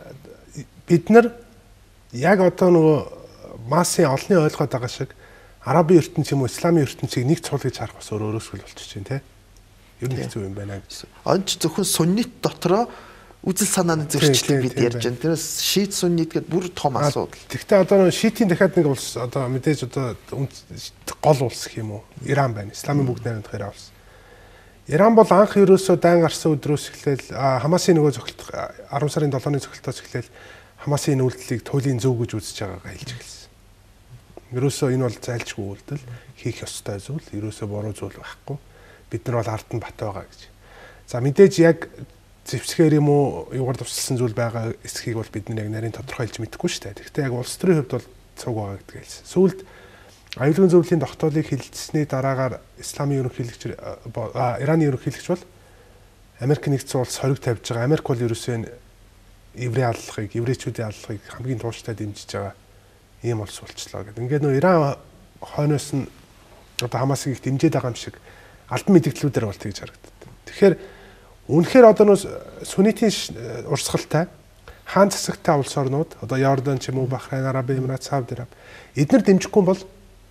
бид нар яг одоо нөгөө массын олонний ойлгоод байгаа шиг арабын ертөнц юм уу исламын ертөнцийг нэг цул гэж харах бас өөрөөсгөл болчихж байна те. Ер нь хэцүү юм байна гэсэн. Онч зөвхөн суннит дотроо үзэл санааны зөрчлөлийг бид ярьж байна. Тэрээс шиит суннит гэдэг бүр том асуудал. Гэхдээ одоо нөгөө шиитийн дахиад нэг улс одоо мэдээж одоо гол улс гэх юм уу Иран байна. Исламын бүгд найрамдах Иран улс. Иран бол анх ерөөсөө дайн гарсан өдрөөс эхлээл Хамасын нөгөө зөвхөлт 10 сарын 7-ны зөвхөлтөөс эхлээл Хамасын үйлдэлийг туйлын зөв гэж үзэж байгаагаа хэлж эхэлсэн. Ерөөсөө энэ бол зайлшгүй үйлдэл, хийх ёстой зүйл, ерөөсөө буруу зүйл байхгүй. Бид нар бол ард нь бат байгаа гэж. За мэдээж яг зэвсгээр юм уу юугаар тусалсан зүйл байгаа эсхийг бол бид нар яг нарийн тодорхойлж мэдэхгүй шүү дээ. Гэхдээ яг улс төрийн хувьд бол цуг байгаа гэдгийг хэлсэн. Сүүлд аюулгүй зөвлөлийн тогтоолыг хилцсэний дараагаар исламын ерөнхийлөгч Ираны ерөнхийлөгч бол Америк нэгдсэн улс хориг тавьж байгаа. Америк бол ерөөсөө еврей аллахыг, еврейчүүдийн аллахыг хамгийн тууштай дэмжиж байгаа ийм улс болчлоо гэдэг. Ингээд нөө Иран хойноос нь одоо Хамасыг их дэмжиж байгаа юм шиг албан мэдээллүүдээр бол тэгж харагддаг. Тэгэхээр үнэхээр одоо нөө сүннитийн урсгалтай хаан засагтай улс орнууд одоо Йордан ч юм уу Бахрейн, Араб Эмират, Сауди Араб эдгээр дэмжихгүй бол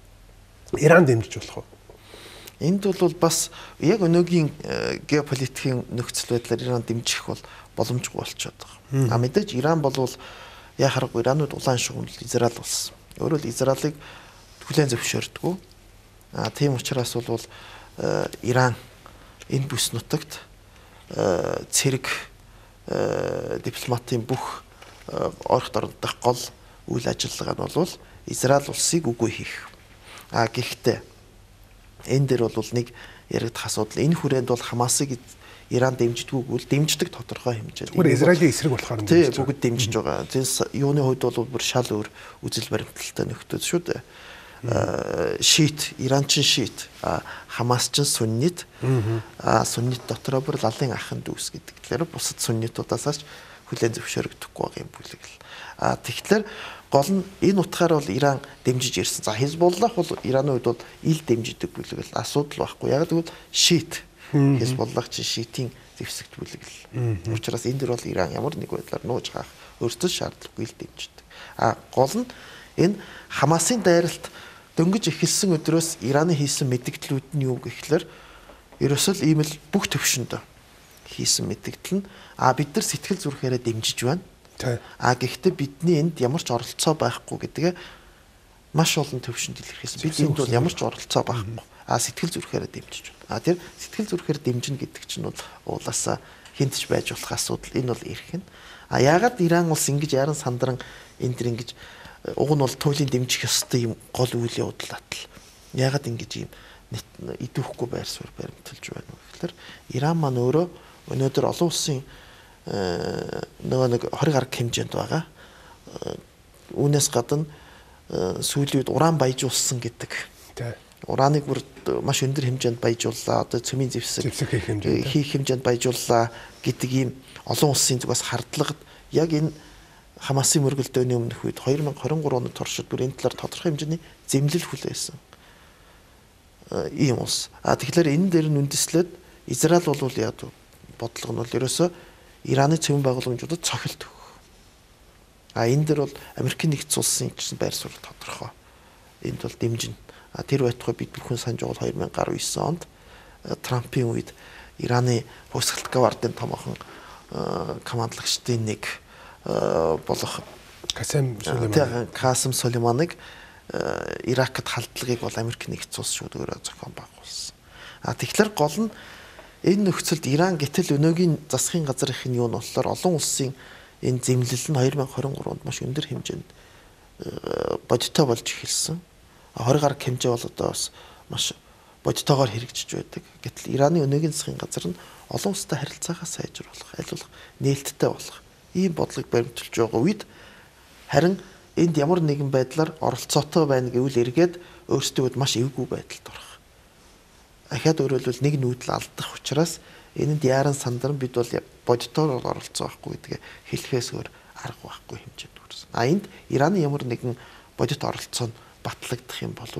Иран дэмжиж болох уу? Энд бол бас яг өнөөгийн геополитикийн нөхцөл байдлаар Иран дэмжих бол боломжгүй болчиход байгаа. Мэдээж Иран бол яа харахгүй Иранууд улаан шугамл Израиль улс. Өөрөөр Израилийг хүлээн зөвшөөрдөггүй. Тийм учраас бол Иран энэ бүс нутагт цэрэг дипломатын бүх орхит орнд дах гол үйл ажиллагаа нь бол Израиль улсыг үгүй хийх. Гэхдээ энэ дээр бол нэг яригдах асуудал. Энэ хүрээнд бол Хамасыг Иран дэмждэггүй бол дэмждэг тодорхой хэмжээнд. Зүгээр Израилийн эсрэг болохоор нь тийм бүгд дэмжиж байгаа. Тэгээс юуны хувьд бол бүр шал өөр үзэл баримталтай нөхдөд шүү дээ. Шиит, Иранчин шиит, Хамасчин суннит, суннит дотроо бүр лалын ахын дүүс гэдэг. Тэгэхээр бусад суннитудаас хүлээн зөвшөөрөгдөхгүй байгаа юм бүлэг л. Тэгэхээр гол нь энэ утгаараа бол Иран дэмжиж ирсэн. За Хизболлах бол Ираны хувьд бол ил дэмждэг бүлэг л асуудал байхгүй. Яг тэгвэл шиит Хизболлах чи шиитийн зэвсэгт бүлэг л. Учираас энэ дөр бол Иран ямар нэг байдлаар нууж хаах өөртөө шаардлагагүй л дэмждэг. Гол нь энэ Хамасын дайралт дөнгөж эхэлсэн өдрөөс Ираны хийсэн мэдгдлүүд нь юу гэхлээр ерөөсөө л ийм л бүх төвшөнд хийсэн мэдгдэл нь бид нар сэтгэл зүрхээрээ дэмжиж байна. Гэхдээ бидний энд ямар ч оролцоо байхгүй гэдгээ маш олон төвшөнд илэрхийлсэн. Бид энд бол ямар ч оролцоо байхгүй. Сэтгэл зүрхээрээ дэмжиж байна. Тэр сэтгэл зүрхээр дэмжинэ гэдэг чинь бол уулаасаа хинтж байж болох асуудал. Энэ бол эрх нь. Яагаад Иран улс ингэж яран сандран энэ төр ингэж уг нь бол туйлын дэмжих ёстой юм гол үйл явдал атал. Яагаад ингэж юм идүүхгүй байр суурь баримталж байна вэ гэхээр Иран маань өөрөө өнөөдөр олон улсын нөгөө нэг 20 гаруй хэмжээнд байгаа. Үүнээс гадна сүүлийн үед уран баяжуулсан гэдэг. Ураныг бүр маш өндөр хэмжээнд баяжууллаа. Одоо цөмийн зэвсэг хийх хэмжээнд баяжууллаа гэдэг ийм олон улсын зүгээс хардлагад яг энэ Хамасын мөргөлдөөний өмнөх үед 2023 оны туршид бүр энэ талаар тодорхой хэмжээний зэмлэл хүлээсэн. Ийм улс. Тэгэхээр энэ дээр нь үндэслээд Израиль бол яад бодлого нь бол ерөөсөө Ираны цөмийн байгууламжуудад цохилт өгөх. Энэ дээр бол Америкийн нэгдсэн улсын гэсэн байр суурь тодорхой. Энд бол дэмжинэ. Тэр байтугай бид бүхэн санаж байгаа 2019 онд Трампын үед Ираны Хусгалт гавардын томоохон командлагчдын нэг болох Касем Сулейманыг Иракт халдлагыг бол Америк нэгдсэн улс шууд өөрөө зохион байгуулсан. Тэгэхээр гол нь энэ нөхцөлд Иран гэтэл өнөөгийн засгийн газар их нь юу нь болохоор олон улсын энэ зэмлэл нь 2023 онд маш өндөр хэмжээнд бодиттой болж эхэлсэн. 20 гаруй хэмжээ бол одоо бас маш бодиттойгоор хэрэгжиж байдаг. Гэтэл Ираны өнөөгийн засгийн газар нь олон улстай харилцаагаа сайжруулах, айлуулах, нээлттэй болох ийм бодлогыг баримталж байгаа үед харин энд ямар нэгэн байдлаар оролцоотой байна гэвэл эргээд өөрсдөө маш эвгүй байдалд орох. Ахаад өөрөлдвөл нэг нүүдэл алдах учраас энэнд яаран сандарн бид бол бодитоор оролцоо байхгүй гэдгээ хэлэхээс өөр арга байхгүй хэмжээнд хүрсэн. Энд Ираны ямар нэгэн бодит оролцоо нь батлагдах юм бол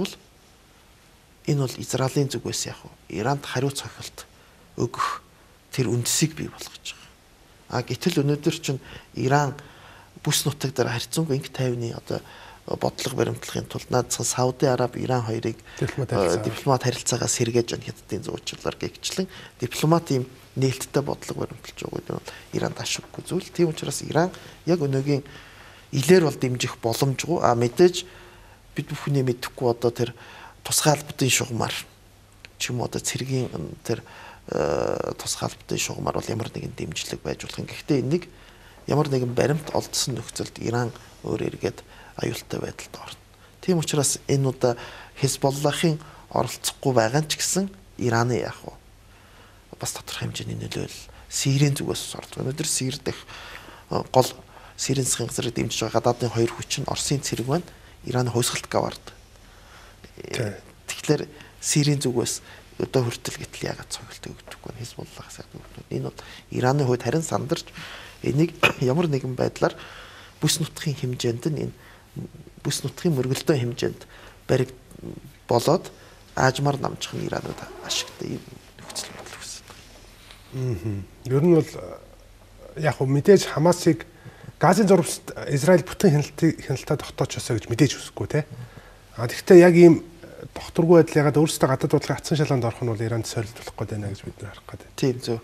энэ бол Израилийн зүгээс яг Иранд хариу цохилт өгөх тэр үндсийг бий болгож байгаа. Гэтэл өнөөдөр чинь Иран бүс нутаг дээр харьцангуй инх тайвны одоо бодлого баримтлахын тулд наадсан Сауди Араби Иран хоёрыг дипломат харилцаагаа сэргээж хятадын зуучлалаар гэгчлэн дипломат ийм нээлттэй бодлого баримталж байгаа нь Иранд ашиггүй зүйл. Тийм учраас Иран яг өнөөгийн илээр бол дэмжих боломжгүй. Мэдээж бид бүхний мэдэхгүй одоо тэр тусгай албадын шугамар ч юм уу одоо цэргийн тэр тусгай албадын шугамар бол ямар нэгэн дэмжлэг байж болох юм. Гэхдээ энийг ямар нэгэн баримт олдсон нөхцөлд Иран өөр эргээд аюултай байдалд орно. Тийм учраас энэ удаа Хизболлахын оролцохгүй байгаа ч гэсэн Ираны яг бас тодорхой хэмжээний нөлөөлөл Сирийн зүгээс ордог. Өнөөдөр Сир дэх гол Сирийн засгийн газрыг дэмжиж байгаа гадаадын хоёр хүч нь Оросын цэрэг байна. Ираны хойсголт гавард. Тэгэхээр Сирийн зүгээс одоо хүртэл гэтэл ягаад цогцолт өгдөггүй нь Хизболлахаас өгдөг. Энэ бол Ираны хувьд харин сандарч энийг ямар нэгэн байдлаар бүс нутгийн хэмжээнд нь энэ бүс нутгийн мөргөлдөө хэмжээнд бариг болоод аажмаар намжих нь Иранууд ашигтай юм нөхцөл байдал үүссэн. Ер нь бол яг мэдээж Хамасыг Газын зурвалт Израиль бүтэн хяналтаа тогтоочосоо гэж мэдээж үсэхгүй те. Тэгэхдээ яг ийм докторгүй байдал ягаад өөрсдөө гадаад бодлогын хатсан шалганд орох нь бол Иранд сорилт болох гээд байна гэж бид нар харах гэдэг. Тийм зөв.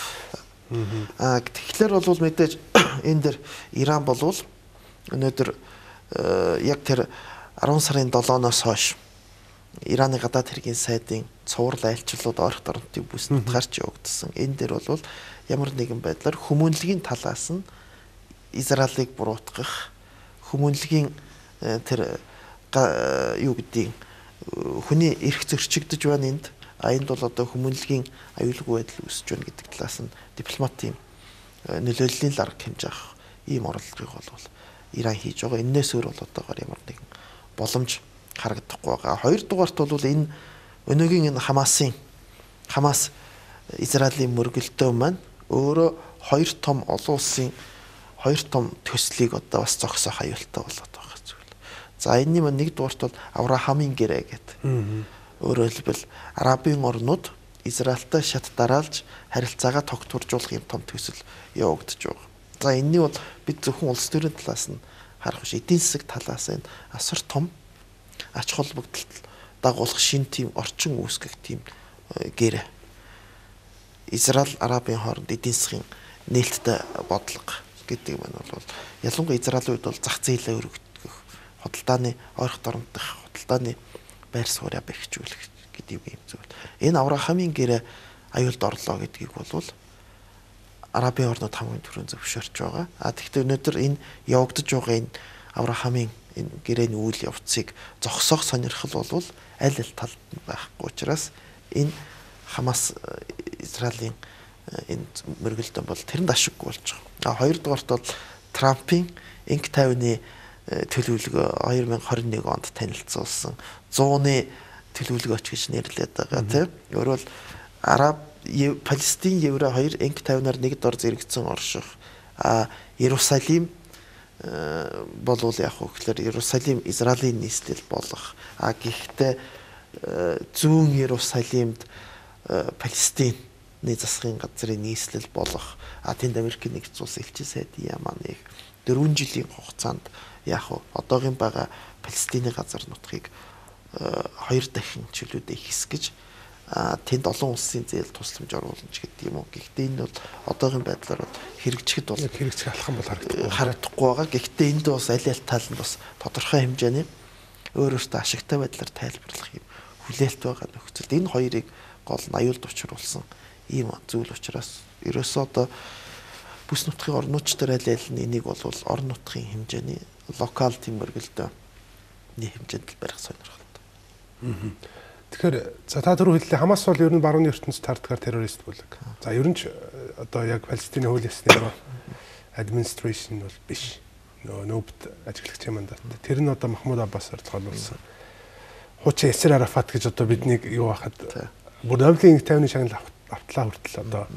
Тэгэхээр бол мэдээж энэ дэр Иран болвол өнөөдөр яг тэр 10 сарын 7-оос хойш Ираны гадаад хэргийн сайдын цуврал айлчлалууд орох дорнотыг бүсэнд гарч явагдсан. Энэ дэр бол ямар нэгэн байдлаар хүмүүнлэгийн талаас нь Израилийг буруутгах, хүмүүнлэгийн тэр юу гэдгийг хүний эрх зөрчигдөж байна энд. Энд бол одоо хүмүүнлэгийн аюулгүй байдал үүсэж байна гэдэг талаас нь дипломатын нөлөөллийн ларг хэмжиж авах ийм оролдлогыг бол Иран хийж байгаа. Энээс өөр бол одоогоор ямар нэгэн боломж харагдахгүй байгаа. Хоёрдугаарт бол энэ өнөөгийн энэ Хамас Израилийн мөргөлдөө маань өөрөө хоёр том олон улсын хоёр том төслийг одоо бас зогсоох аюултай болоод байгаа зүйл. За энэний маань нэгдүгээрт бол Авраамийн гэрээ гэдэг. Өөрөөр хэлбэл Арабын орнууд Израильтай шат дараалж харилцаагаа тогтворжуулах юм том төсөл явагдаж байгаа. За энэний бол бид зөвхөн улс төрийн талаас нь харах биш, эдийн засаг талаас нь асар том ач холбогдолд дагуулах шин тийм орчин үүсгэх тийм гэрээ. Израиль Арабын хооронд эдийн засгийн нээлттэй бодлого гэдэг нь бол ялангуяа Израилийн үед бол зах зээлээ өргөх, худалдааны ойрох дорнодох, худалдааны байр сууриа бэхжүүлэх гэдэг юм зүйл. Энэ Авраамийн гэрээ аюулд орлоо гэдгийг бол Арабын орнууд хамгийн түрүүнд зөвшөөрч байгаа. Тэгэхдээ өнөөдөр энэ явагдаж байгаа энэ Авраамийн энэ гэрээний үйл явцыг зогсоох сонирхол бол аль талд нь байхгүй учраас энэ Хамас Израилийн энэ мөргөлдөн бол тэрэнд ашиггүй болж байгаа. Хоёрдугаарт бол Трампын инх тайвны төлөвлөгөө 2021 онд танилцуулсан 100-ны төлөвлөгөөч гэж нэрлэдэг байгаа тийм. Өөрөөр Палестин Евро хоёр инх тайвнаар нэг дор зэрэгцэн орших. Иерусалим болвол яг хөөхлөр Иерусалим Израилийн нийслэл болох. Гэхдээ зүүн Иерусалимд Палестины засгийн газрын нийслэл болох. Тэнд Америкийн нэгдсэн улс элчин сайдын Яманыг 4 жилийн хугацаанд яг одоогийн байгаа Палестины газар нутгийг 2 дахин чөлөөдөө ихсгэж тэнд олон улсын зээл тусламж оруулж гэдэг юм уу. Гэхдээ энэ бол одоогийн байдлаар хэрэгжихэд бол хэрэгжих алхам бол харагдахгүй байгаа. Гэхдээ энд бас аль аль тал нь бас тодорхой хэмжээний өөрөөсөө ашигтай байдлаар тайлбарлах юм хүлээлт байгаа нөхцөлд энэ хоёрыг гол нь аюулд учруулсан ийм зүйл учраас ерөөсөө одоо бүс нутгийн орнуудчдаар аль аль нь энийг бол орон нутгийн хэмжээний локал тэмэргэлдээ хэмжээнд л барих сонирхолтой. Тэгэхээр за та түрүү хэллээ Хамас бол ер нь барууны ертөнцид тардгаар террорист бүлэг. За ер нь ч одоо яг Палестины хууль ёсны administration бол биш. Нөөбд ажиглагчийн мандат. Тэр нь одоо Махмуд Аббасаар зохиолуулсан. Хуучин Ясер Арафат гэж одоо биднийг юу хахад бүр Новлын 50-ны шагнал автлаа хүртэл одоо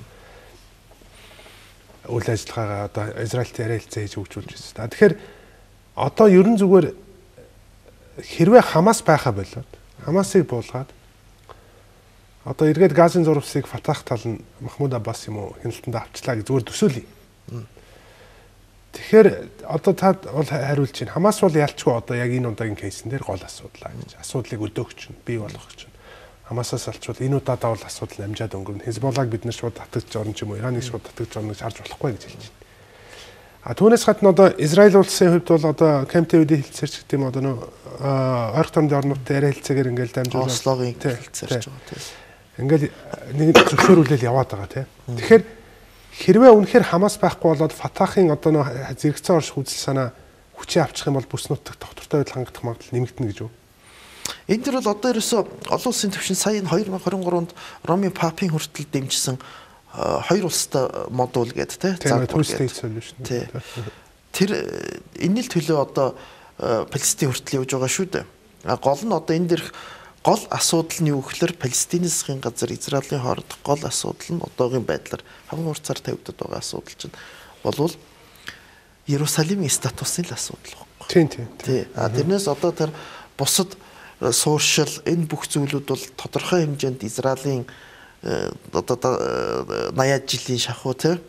үйл ажиллагаагаа одоо Израильтэй яриа хэлцээ хийж өгчүүлж байна. Тэгэхээр одоо ерөн зүгээр хэрвээ Хамас байхаа болоод Хамасыг буулгаад одоо эргээд Газын зурвсыг Фатах тал нь Махмуд Аббас юм уу хяналтанд авчлаа гэж зүгээр төсөөлье. Тэгэхээр одоо та бол хариулж байна. Хамас бол ялчгүй одоо яг энэ удаагийн кейсэн дээр гол асуудал гэж. Асуудлыг өдөөгч нь бий болгох чинь. Хамасаас алчвал энэ удаадаа бол асуудал амжаад өнгөрнө. Хизболлаг бид нар шууд татгаж орно ч юм уу, Ираныг шууд татгаж орно гэж харж болохгүй гэж хэлж байна. Түүнээс гадна одоо Израиль улсын хувьд бол одоо Camp David хэлцээрч гэдэг юм одоо нөө ойрхон томд орнуудтай яриа хэлцээгээр ингээл дамжуулаад Ослогийн хэлцээрч байгаа тийм. Ингээл нэг зөвшөөрүүлэл яваад байгаа тийм. Тэгэхээр хэрвээ үнэхээр Хамас байхгүй болоод Фатахын одоо нөө зэрэгцээ орш үзэл санаа хүчээ авчих юм бол бүс нутагт тогтвортой байдал хангах магадлал нэмэгдэнэ гэж үү? Энэ дэр бол одоо ерөөсөө олон улсын төвшин сая 2023-нд Ромын Папын хүртэл дэмжсэн хоёр улстай модуль гэдэг тийм. Тэр энэ л төлөө одоо Палестин хүртэл явж байгаа шүү дээ. Гол нь одоо энэ дэрх гол асуудал нь юу гэхээр Палестины засгийн газар Израилийн хоорондох гол асуудал нь одоогийн байдлаар хамгийн хурцаар тавигдаад байгаа асуудал чинь болвол Иерусалимийн статусын л асуудал Тийм. байхгүй. Тэрнээс одоо тэр бусад сууршил энэ бүх зүйлүүд бол тодорхой хэмжээнд Израилийн одоо 80 жилийн шахуу тийм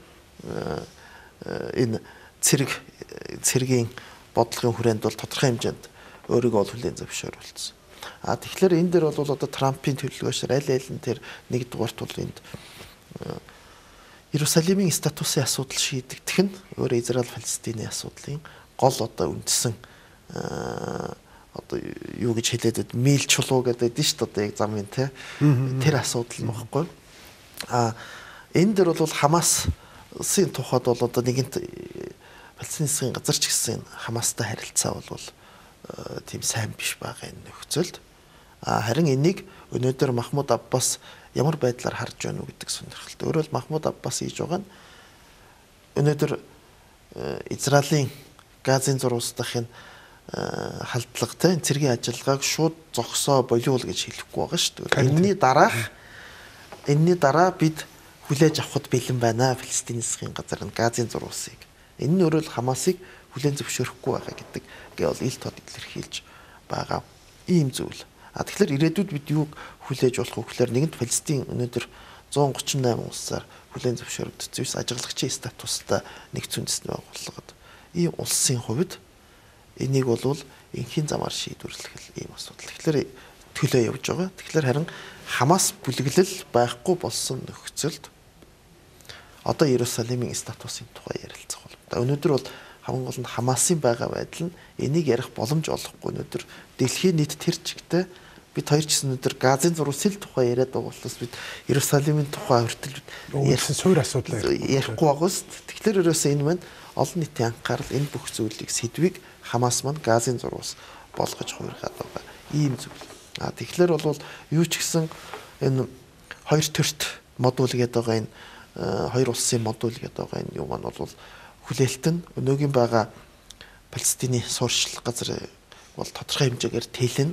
энэ цэргийн бодлогын хүрээнд бол тодорхой хэмжээнд өөрийгөө хүлээн зөвшөөрүүлсэн. Тэгэхээр энэ дээр бол одоо Трампын төлөвлөгөөс аль аль нь тэр нэгдүгээрт бол энд Иерусалимийн статусын асуудал шийдэгдэх нь өөрөө Израиль Палестины асуудлын гол одоо үндсэн одоо юу гэж хэлээд мил чулуу гэдэг нь шүү дээ яг замын тэр асуудал нь багхгүй. Энэ дээр бол Хамасын тухайд бол одоо нэгэнт Палестины засгийн газар ч гэсэн Хамастай харилцаа бол тийм сайн биш байгаа энэ нөхцөлд. Харин энийг өнөөдөр Махмуд Аббас ямар байдлаар харж байна уу гэдэг сонирхолтой. Өөрөөр Махмуд Аббас хийж байгаа нь өнөөдөр Израилийн Газын зурвас дахь энэ халдлагатай цэргийн ажиллагааг шууд зогсоо болиул гэж хэлэхгүй байгаа шүү дээ. Энэний дараа бид хүлээж авахд бэлэн байна Палестины засгийн газар нь Газын зурвасыг. Энэ нь өөрөө Хамасыг хүлээн зөвшөөрөхгүй байгаа гэдэг бол ил тод илэрхийлж байгаа ийм зүйл. Тэгэхээр ирээдүйд бид юуг хүлээж болох вэ гэхээр нэгэнт Палестин өнөөдөр 138 улсаар хүлээн зөвшөөрөгдсөн ажиглагчийн статустай нэгдсэн үндэсний байгууллагад ийм улсын хувьд энийг бол энхийн замаар шийдвэрлэх ийм асуудал. Тэгэхээр төлөө явж байгаа. Тэгэхээр харин Хамас бүлэглэл байхгүй болсон нөхцөлд одоо Иерусалимийн статусын тухай ярилцах болно. Өнөөдөр бол хамгийн гол нь Хамасын байгаа байдал нь энийг ярих боломж олохгүй. Өнөөдөр дэлхийн нийт тэр чигтээ бид хоёр ч гэсэн өнөөдөр Газын зурвасыг тухай яриад байгаа болохоос бид Иерусалимийн тухай хүртэл ярьсан суур асуудал ярихгүй байгаас. Тэгэхээр ерөөсөө энэ маань олон нийтийн анхаарал энэ бүх зүйлийг сэдвийг Хамас маань Газын зурвас болгож хувиргаад байгаа ийм зүйл. Тэгэхээр бол юу ч гэсэн энэ хоёр төрт модуль гэдэг байгаа энэ хоёр улсын модуль гэдэг байгаа энэ юу маань бол хүлээлт нь өнөөгийн байгаа Палестины суурьшил газар бол тодорхой хэмжээгээр тэлэн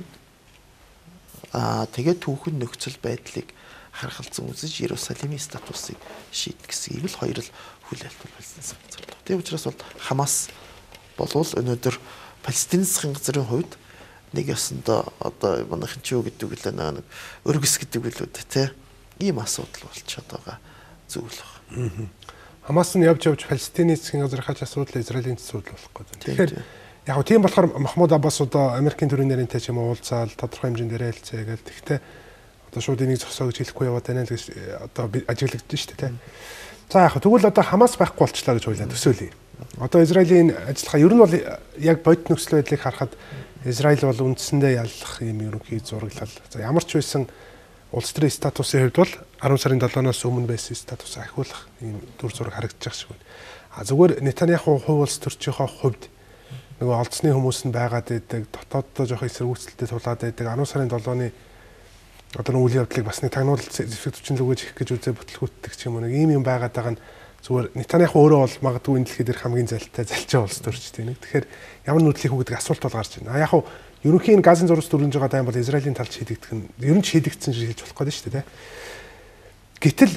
тэгээд түүхэн нөхцөл байдлыг харгалзан үзэж Иерусалимийн статусыг шийдэх гэсэн ийм л хоёр л хүлээлт болсон газар. Тийм учраас бол Хамас болвол өнөөдөр Палестины засгийн газрын хувьд нэг ясандаа одоо манайхан ч юу гэдэг вэ нэг өргөс гэдэг билүү те ийм асуудал болчиход байгаа зүйл байна. Хамас нь явж Палестины засгийн газрынхаа асуудал Израилийн асуудал болохгүй. Тэгэхээр яг тийм болохоор Махмуд Аббас одоо Америкийн төрийн нарийнтай ч юм уу уулзаал тодорхой хэмжээнд яриалцээ гээл. Тэгтээ одоо шууд энийг зогсоо гэж хэлэхгүй яваад байна л гэж одоо ажиглагдсан шүү дээ. За яг тэгвэл одоо Хамас байхгүй болчлаа гэж хойлоо төсөөлье. Одоо Израилийн ажиллагаа ер нь бол яг бодит нөхцөл байдлыг харахад Израиль бол үндсэндээ яллах юм ерөнхий зураглал. За ямар ч байсан улс төрийн статусын хувьд бол 10 сарын 7-оос өмнө байсан статусыг ахиулах ийм дүр зураг харагдаж байгаа шиг байна. А зүгээр Нетаньяху хувь улс төрчийнхөө хувьд нөгөө олдсны хүмүүс нь байгаад байдаг, дотооддоо жоох эсэргүүцэлтэд тулаад байдаг. 10 сарын 7-ны одоо нэг үйл явдлыг бас нэг тагнуулалт зэвсэгтвчин зүгэж их гэж үзээ бүтлгүүтдэг ч юм уу нэг ийм юм байгаад байгаа нь зүгээр Нетаньяху өөрөө бол магадгүй энэ дэлхийд дэр хамгийн залтай залжаа улс төрч тийм нэг. Тэгэхээр ямар нүдлэх үү гэдэг асуулт бол гарч байна. А яг хуу ерөнхийн энэ газын зургаас дүрмж байгаа дайм бол Израилийн талд шийдэгдэх нь ер нь шийдэгдсэн шиг хэлж болох гэдэг шүү дээ. Гэтэл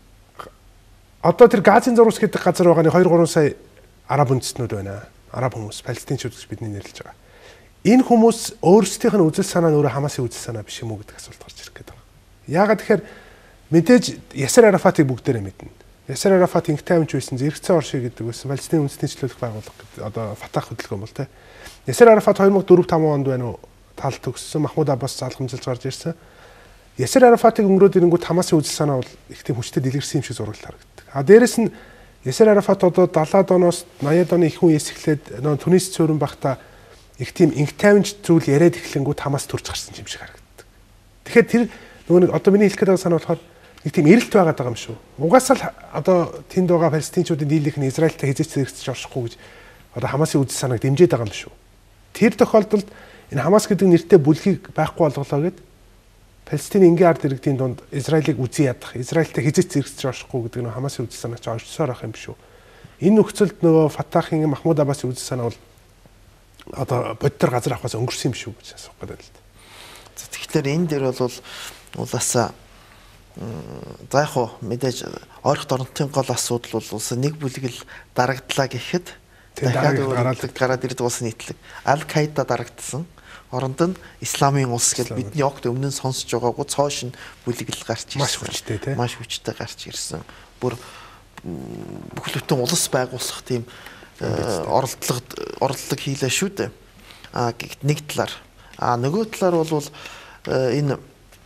одоо тэр газын зургаас гэдэг газар байгаа нэг 2-3 сая араб үндэстнүүд байна. Араб хүмүүс, палестинчууд гэж бидний нэрлэж байгаа. Энэ хүмүүс өөрсдийнх нь үзэл санаа нь өөрөө Хамасын үзэл санаа биш юм уу гэдэг асуулт гарч ирэх гээд байна. Яагаад тэгэхээр мэдээж Ясер Арафатыг бүгдээрээ мэднэ. Ясер Арафат инхтаймч байсан, зэрэгцээ оршиг гэдэг байсан, Палестины үндэстний чөлөөлөх байгууллага гэдэг одоо Фатах хөдөлгөөн бол тэ. Ясер Арафат 2004-5 онд байна уу тал төгссөн, Махмуд Аббас залхамжилж гарч ирсэн. Ясер Арафатыг өнгөрөөд ирэнгүүт Хамасын үзэл санаа бол их тийм хүчтэй дэлгэрсэн юм шиг зураглал харагддаг. А дээрэс нь Ясер Арафат одоо 70-ад оноос 80-ад оны их үеэс эхлээд Түнис цөөрөн багта их тийм инхтаймч зүйл яриад эхлэнгүүт Хамас төрж гарсан юм шиг харагддаг. Тэгэхээр тэр нөгөө нэг одоо миний хэлэх гээд байгаа санаа болохоор нэг тийм эрэлт байгаад байгаа юм шүү. Угаасаа л одоо тэнд байгаа палестинчуудын дийлэнх нь Израильтай хязгаарч зэрэгцэж оршихгүй гэж одоо Хамасын үзэл санааг дэмжиж байгаа юм шүү. Тэр тохиолдолд энэ Хамас гэдэг нэртэй бүлгийг байхгүй болголоо гэд Палестины энгийн ард иргэдийн дунд Израилийг үзий ядах, Израильтай хязгаарч зэрэгцэж оршихгүй гэдэг нь Хамасын үзэл санаач оршсоор ах юм шүү. Энэ нөхцөлд нөгөө Фатахын Махмуд Аббасын үзэл санаа бол одоо бодтор газар авахаас өнгөрсөн юм шүү гэж асуух гэдэг л дээ. Тэгэхээр энэ дээр бол улаасаа за яг хоо мэдээж ойрхон дорнотын гол асуудал бол улс нэг бүлэг л дарагдлаа гэхэд дахиад гараад ирдэг улс нийтлэг Аль-Каида дарагдсан. Оронд нь Исламын улс гэж бидний огт өмнө нь сонсож байгаагүй цоошин бүлэг л гарч ирсэн. Маш хүчтэй тийм. Маш хүчтэй гарч ирсэн. Бүр бүхэл бүтэн улс байгуулах тийм оролдлого хийлээ шүү дээ. Нэг талаар нөгөө талаар бол энэ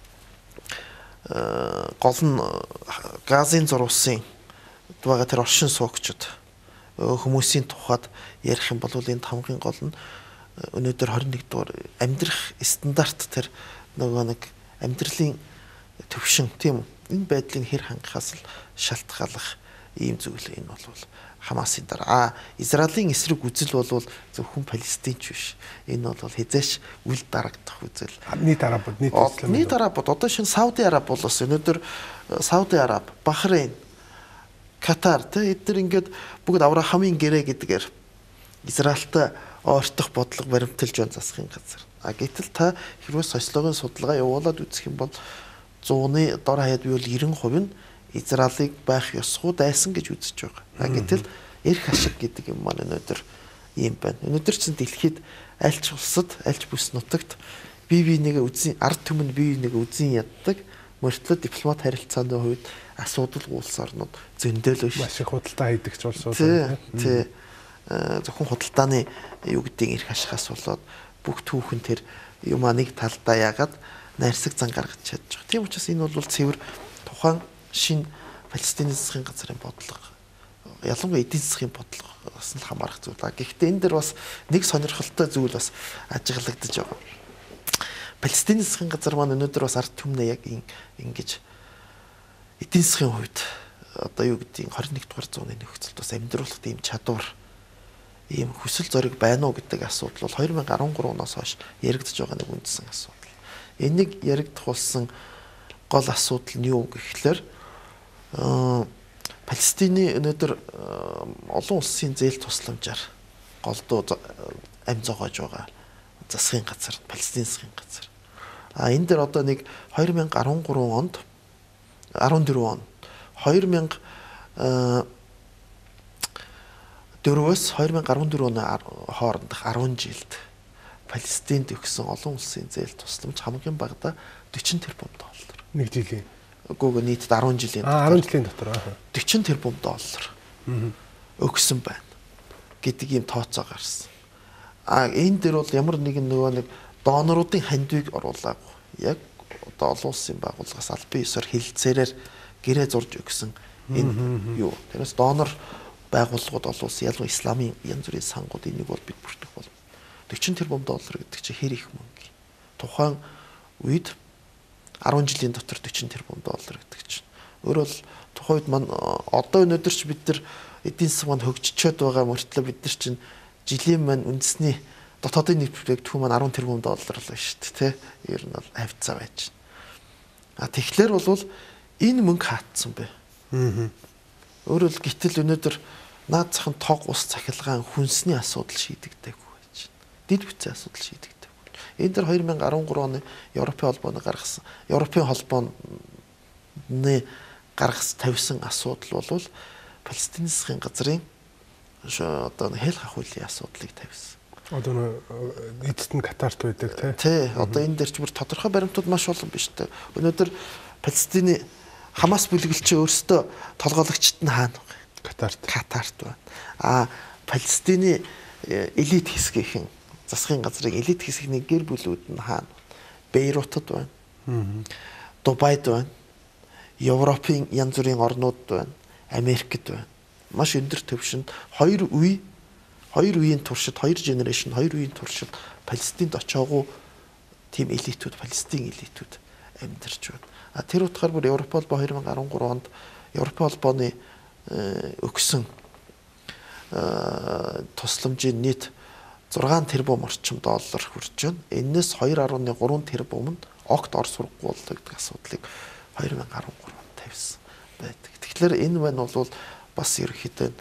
гол нь газын зурвсын байгаа тэр оршин суугчид хүмүүсийн тухайд ярих юм бол энэ хамгийн гол нь өнөөдөр 21 дугаар амьдрах стандарт тэр нөгөө нэг амьдралын төвшин тийм үү энэ байдлыг хэр хангахаас л шалтгаалах ийм зүйл энэ бол Хамасын дараа Израилийн эсрэг үзэл бол зөвхөн Палестинч биш. Энэ бол хязгаарч үл дарагдах үзэл. Нийт арабууд, нийт арабууд одоо шинэ Сауди Араб болоос өнөөдөр Сауди Араб, Бахрейн, Катар эдгээр ингээд бүгд Авраамын гэрээ гэдгээр Израильтай ойртох бодлого баримталж байна засгийн газар. Гэтэл та хэрвээ социологийн судалгаа явуулаад үзэх юм бол 100-ны дор хаяад би бол 90% нь Израилийг байх ёсгүй дайсан гэж үзэж байгаа. Гэтэл эрх ашиг гэдэг юм маань өнөөдөр ийм байна. Өнөөдөр чинь дэлхийд альч улсад, альч бүс нутагт бие биенийгээ үзэн ард түмэнд бие биенийгээ үзэн яддаг мөртлөө дипломат харилцааны хувьд асуудал улс орнууд зөндөл биш. Маш их худалдаа хийдэг ч улсууд байна. Тий. Зөвхөн худалдааны юу гэдгийг эрх ашигаас болоод бүх түүхэн тэр юмаа нэг талдаа яагаад найрсаг зан гаргаж чадж байгаа. Тийм учраас энэ бол цэвэр тухайн шинэ Палестины засгийн газрын бодлого ялангуяа эдийн засгийн бодлогоос нь хамаарах зүйл. Гэхдээ энэ дэр бас нэг сонирхолтой зүйл бас ажиглагдаж байгаа. Палестины засгийн газар маань өнөөдөр бас ард түмнээ яг ингэж эдийн засгийн хувьд одоо юу гэдгийг 21 дугаар зууны нөхцөлд бас амьдруулах тийм чадвар ийм хүсэл зориг байна уу гэдэг асуудал бол 2013 оноос хойш яригдж байгаа нэг үндсэн асуудал. Энийг яригдах болсон гол асуудал нь юу гэхлээр Палестины өнөөдөр олон улсын зээл тусламжаар голдуу амь зогоож байгаа засгийн газар, Палестины засгийн газар. Энэ дээр одоо нэг 2013 онд 14 он 2004-өөс 2014 оны хоорондох 10 жилд Палестинд өгсөн олон улсын зээл тусламж хамгийн багадаа 40 тэрбум доллар. Нэг жилийн. Үгүй нийтд 10 жилийн дотор. 10 жилийн дотор 40 тэрбум доллар өгсөн байна гэдэг ийм тооцоо гарсан. Энэ дээр бол ямар нэгэн нөгөө нэг доноруудын хандвиг оруулаагүй. Яг одоо олон улсын байгууллагаас албан ёсоор хилцээрээр гэрээ зурж өгсөн энэ юу. Тэрээс донор байгууллагууд олон улсын ялангуяа исламын янз бүрийн сангууд энийг бол бид бүртгэх болно. 40 тэрбум доллар гэдэг чинь хэр их мөнгө. Тухайн үед 10 жилийн дотор 40 тэрбум доллар гэдэг чинь. Өөрөөр бол тухайн үед маань одоо өнөөдөр ч бид нар эдийн засаг маань хөгжчихэд байгаа мөртлөө бид нар чинь жилийн маань үндэсний дотоодын нийт бүтээгдэхүүн маань 10 тэрбум доллар л байна шүү дээ, тий. Ер нь бол хавцаа байж байна. Тэгэхээр бол энэ мөнгө хаагдсан бэ. Өөрөөр л гítэл өнөөдөр наад зах нь тог ус цахилгаан хүнсний асуудал шийдэгдээгүй байж байна. Дид бүтцийн асуудал шийдэгдээгүй. Энэ дэр 2013 оны Европын холбооны гаргасан Европын холбооны тавьсан асуудал бол Палестины засгийн газрын одоо хэл хахуулын асуудлыг тавьсан. Одоо эцэст нь Катарт байдаг тий. Одоо энэ дээр ч бүр тодорхой баримтууд маш олон биш үү. Өнөөдөр Палестины Хамас бүлэглэлч өөрсдөө толгойлогчд нь хаана вэ? Катарт байна. Палестины элит хэсгийнхэн засгийн газрын элит хэсгийн гэр бүлүүд нь хаана? Бейрутад байна. Дубайд байна. Европын янз бүрийн орнууд байна. Америкт байна. Маш өндөр түвшинд хоёр үеийн туршид, хоёр генерашн, хоёр үеийн туршид Палестинд очоогүй тийм элитүүд, Палестин элитүүд амьдарч байна. Тэр утгаар бүр Европ холбоо 2013 онд Европын холбооны өгсөн тусламжийн нийт 6 тэрбум орчим доллар хүрч байна. Энээс 2.3 тэрбум нь огт ор сурахгүй болдог гэдэг асуудлыг 2013 онд тавьсан байдаг. Тэгэхээр энэ маань бол бас ерөнхийдөө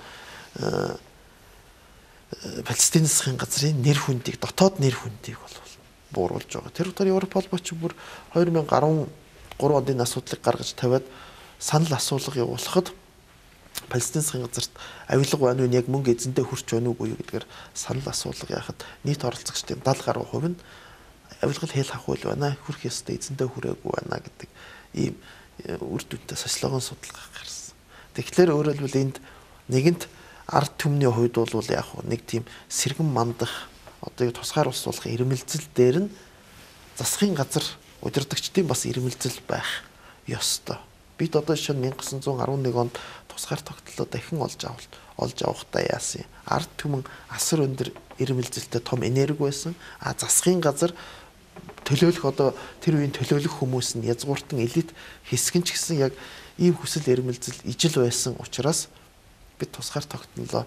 Палестины засгийн газрын нэр хүндийг, дотоод нэр хүндийг бол бууруулж байгаа. Тэр утгаар Европ холбоо ч бүр 2013 оны асуудлыг гаргаж тавиад санал асуулга явуулахад Палестины засгийн газарт авилга байна уу, яг мөнгө эзэндээ хүрч байна уугүй гэдгээр санал асуулга яхад нийт оролцогчдын 70% нь авилгал хэл хахуул байна, хүрх ёстой эзэндээ хүрээгүй байна гэдэг ийм үр дүнтэй социологийн судалгаа гарсан. Тэгэхээр өөрөөр хэлбэл энд нэгэнт ард түмний хувьд бол яг нэг тийм сэргэн мандах одоо тусгаар ус суулгах ирмэлзэл дээр нь засгийн газар удирдагчдын бас ирмэлзэл байх ёстой. Бид одоо жишээ нь 1911 онд тусгаар тогтолцоо дахин олж авахдаа яасан. Ард түмэн асар өндөр ирмэлзэлтэй том энерги байсан. Засгийн газар төлөөлөх одоо тэр үеийн төлөөлөх хүмүүс нь язгууртан элит хэсгэн ч гэсэн яг ийм хүсэл эрмэлзэл ижил байсан учраас бид тусгаар тогтнолоо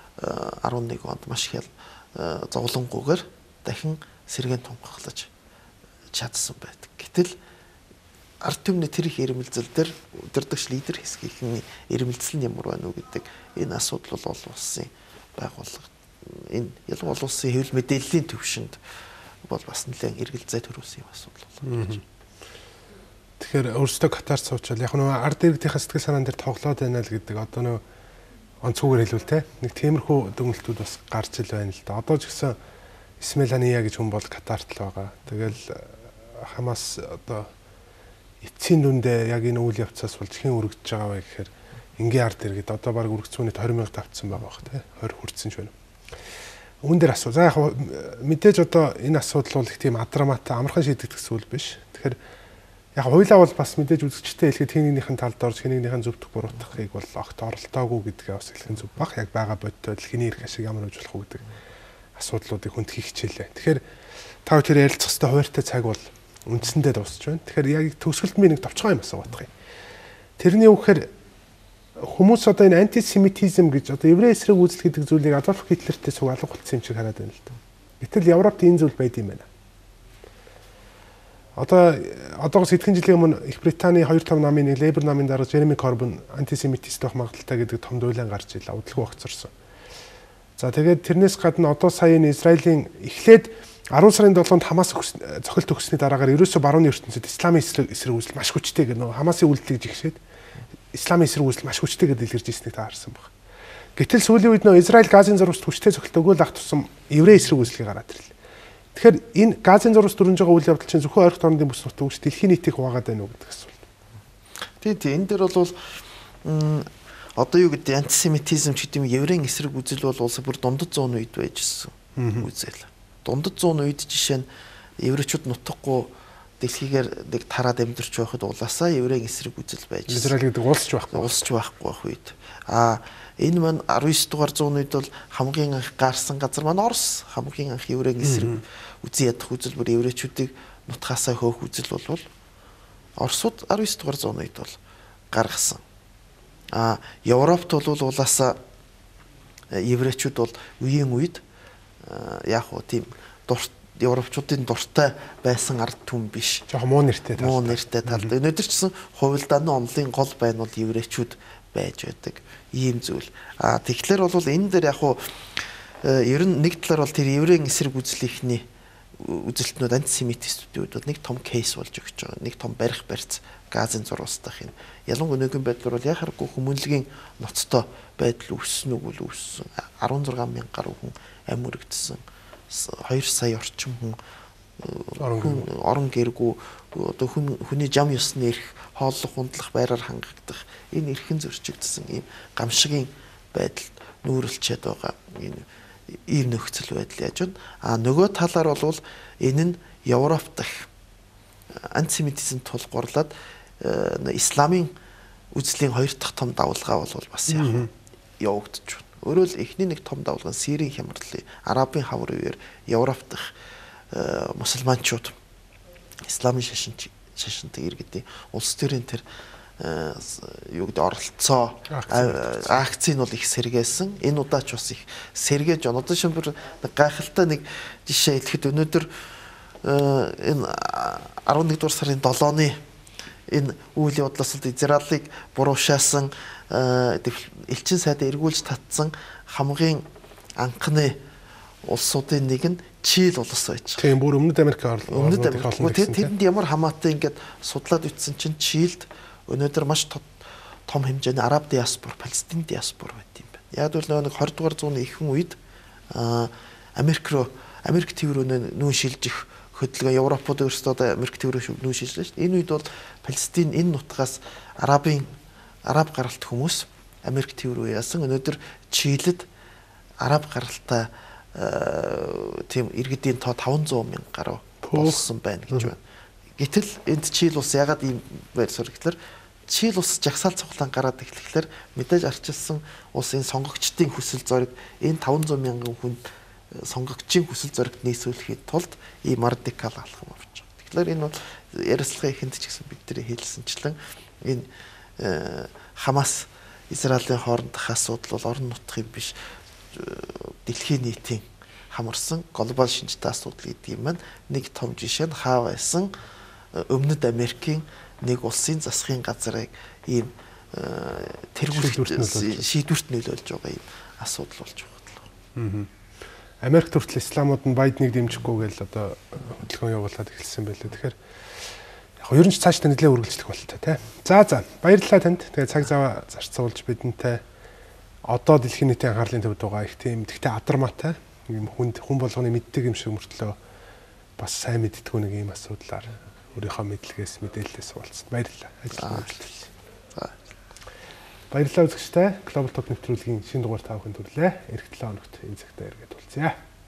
11 онд маш их зовлонгүйгээр дахин сэргээн тунхаглаж чадсан байдаг. Гэтэл ард түмний тэр их эрмэлзэл дээр удирдагч лидер хэсгийн эрмэлзэл нь ямар байна уу гэдэг энэ асуудал бол олон улсын байгууллага энэ ялангуяа олон улсын хэвлэл мэдээллийн төвшөнд бол бас нэлээд эргэлзээ төрүүлсэн юм асуудал байна. Тэгэхээр өөрсдөө Катар суучвал яг нөгөө ард иргэдийн сэтгэл санаан дээр тоглоод байна л гэдэг одоо нөгөө онцгүйгээр хэлвэл те нэг тиймэрхүү дүгнэлтүүд бас гарч ил байна л да. Одоо ч гэсэн Исмаил Хания гэж хүн бол Катарт л байгаа. Тэгэл Хамас одоо эцсийн дүндээ яг энэ үйл явцаас болж хэн өргөдөж байгаа вэ гэхээр энгийн ард иргэд одоо баг өргөцгөөний 20,000 тавцсан байгаа бах те 20 хүрсэн ч байна. Үүн дээр асуу. За яг мэдээж одоо энэ асуудал бол их тийм адраматай амархан шийдэгдэх зүйл биш. Тэгэхээр яг хуйлаа бол бас мэдээж үзэгчтэй хэлэхэд хинэгнийхэн талд орж хинэгнийхэн зөвдөх буруутгахыг бол огт оролдоогүй гэдгээ бас хэлхэн зүг бах. Яг байгаа бодтой хиний эрх ашиг ямар үзүүлэх үү гэдэг асуудлуудыг хүндхийг хичээлээ. Тэгэхээр та бүхэн ярилцах хэвээр хуваартай цаг бол үндсэндээ дуусч байна. Тэгэхээр яг төгсгөлд би нэг товчгоо юм асуух юм. Тэрний үгээр хүмүүс одоо энэ антисемитизм гэж одоо еврей эсрэг үзэл гэдэг зүйлийг Адольф Гитлертэй цуг алга болсон юм шиг хараад байна л да. Гэтэл Европт энэ зүйл байд юм байна. Одоогоос хэдхэн жилийн өмнө Их Британий 2-5 намын нэг Лейбор намын дарга Жереми Корбин антисемитист байх магадaltaй гэдэг том дуйлан гарч ирлээ. Удалгүй огцорсон. За тэгээд тэрнээс гадна одоо сая энэ Израилийн эхлээд 10 сарын 7-нд Хамас цохилт өгсөний дараагаар ерөөсө барууны ертөнцид исламын эсрэг үзэл маш хүчтэй гэх нөө Хамасын үйлдэлийг жигшээд исламын эсрэг үзэл маш хүчтэйгээр дэлгэрж ирснийг та харсан баг. Гэтэл сүүлийн үед нөө Израиль Газын зурвас хүчтэй цохилт өгөөл ах тусам еврей эсрэг үзлийг гараад ирлээ. Тэгэхээр энэ Газын зурвас дүрнж байгаа үйл явдал чинь зөвхөн ойрхон орнын бүс нутаг биш дэлхийн нийтийг хуваагаад байна уу гэдэг асуулт. Тийм энэ дээр бол одоо юу гэдэг антисемитизм ч гэдэг юм еврейн эсрэг үзэл бол улс бүр дундад 100 үед байж ирсэн үзэл. Дундад 100 үед жишээ нь еврейчүүд нутаггүй дэлхийгээр нэг тараад амьдарч байхад улаасаа еврейн эсрэг үзэл байж. Израиль гэдэг улсч байхгүй. Улсч байхгүй байх үед. Энэ маань 19 дугаар зууны үед бол хамгийн анх гарсан газар маань Орос. Хамгийн анх еврейн эсрэг үзэн ядах үзэл бүр еврейчүүдийг нутгаасаа хөөх үзэл бол Оросууд 19 дугаар зууны үед бол гаргасан. Европт бол улаасаа еврейчүүд бол үеийн үед яг уу тийм европчуудын дуртай байсан ард түмэн биш. Жохо муу нэртэй талд. Муу нэртэй талд. Өнөөдөр ч гэсэн хувилдааны онлын гол байн бол еврейчүүд байж байдаг. Ийм зүйл. Тэгэхээр бол энэ дээр яг уу ер нь нэг талаар бол тэр еврейн эсрэг үзлийнхний үзэлтнүүд антисемитистүүдийн үед нэг том кейс болж өгч байгаа. Нэг том барих барьц Газын зурвастах юм. Ялангуяа нэгэн байдлаар бол яхахгүй хүмүүнлэгийн ноцтой байдал үүссэн үг бол үүссэн. 16,000 гаруй хүн амь өргөдсөн. 2 сая орчим хүн орон гэргүй одоо хүний зам ёсны эрх хооллох унтлах байраар хангагдах энэ эрхэн зөрчигдсөн ийм гамшигын байдалд нүүрлчээд байгаа ийм нөхцөл байдал яаж байна. Нөгөө талаар бол энэ нь Европ дахь антисемитизм тулгуурлаад исламын үзлийн хоёр дахь том давлгаа бол бас явагдаж байна. Өөрөөр эхний нэг том давлгаа Сирийн хямралын Арабын хавар үеэр Европ дахь мусульманчууд исламын шашинтай иргэдийн улс төрийн тэр юу гэдэг оролцоо акцийн бол их сэргээсэн. Энэ удаач бас их сэргээж байна. Одоо шимбэр гайхалтай нэг жишээ хэлэхэд өнөөдөр энэ 11 дугаар сарын 7-ны энэ үйл явдлаас Израилийг буруушаасан элчин сайдаа эргүүлж татсан хамгийн анхны улсуудын нэг нь Чили улс байж байгаа. Тийм бүр Өмнөд Америк Өмнөд Америк. Тэрэнд ямар хамаатай ингээд судлаад үтсэн чинь Чилд өнөөдөр маш том хэмжээний араб диаспор, Палестин диаспор байт юм байна. Яг бол нэг 20 дугаар зууны ихэнх үед Америк төв рүү нүүн шилжих хөдөлгөөн Европод өөрсдөө Америк төв рүү нүүн шилжлээ шүү дээ. Энэ үед бол Палестин энэ нутгаас араб гаралт хүмүүс Америк төв рүү яасан. Өнөөдөр Чилид араб гаралтай тийм иргэдийн тоо 500,000 гаруй болсон байна гэж байна. Гэтэл энд Чили улс ягаад ийм байр суурь гэхэлэр Чили улс жагсаал цуглаан гараад эхлэхлээр мэдээж арчилсан улсын сонгогчдын хүсэл зориг энэ 500,000 хүн сонгогчийн хүсэл зоригт нийсүүлэхэд тулд ийм радикал алхам авч байгаа. Тэгэхээр энэ бол ярилцлагын эхэнд ч гэсэн бидний хэлсэнчлэн энэ Хамас Израилийн хоорондох асуудал бол орон нутгийн биш дэлхийн нийтийн хамарсан глобал шинжтэй асуудал гэдэг юм байна. Нэг том жишээ нь хаа байсан Өмнөд Америкийн нэг улсын засгийн газрыг ийм шийдвэрт нөлөөлж байгаа юм асуудал болж байгаа. Америк хүртэл исламууд нь Байденыг дэмжихгүй гэж одоо хөдөлгөөн явуулаад эхэлсэн байлээ. Тэгэхээр яг ер нь ч цааш та нэлээд үргэлжлэх болтой тий. За баярлалаа танд. Тэгээ цаг зав зарцуулж бидэнтэй одоо дэлхийн нийтийн анхаарлын төвд байгаа их тийм тэгтээ адармаатай юм хүн болгоны мэддэг юм шиг мөртлөө бас сайн мэддэг нэг юм асуудлаар өөрийнхөө мэдлэгээс мэдээлэлээс уулзсан. Баярлалаа. Ажил үйлдэл. Баярлалаа үзэгчтэй. Global Talk нэвтрүүлгийн шинэ дугаар та бүхэнд хүрлээ. Эх 7 хоногт энэ цагтаа эргээд уулзъя.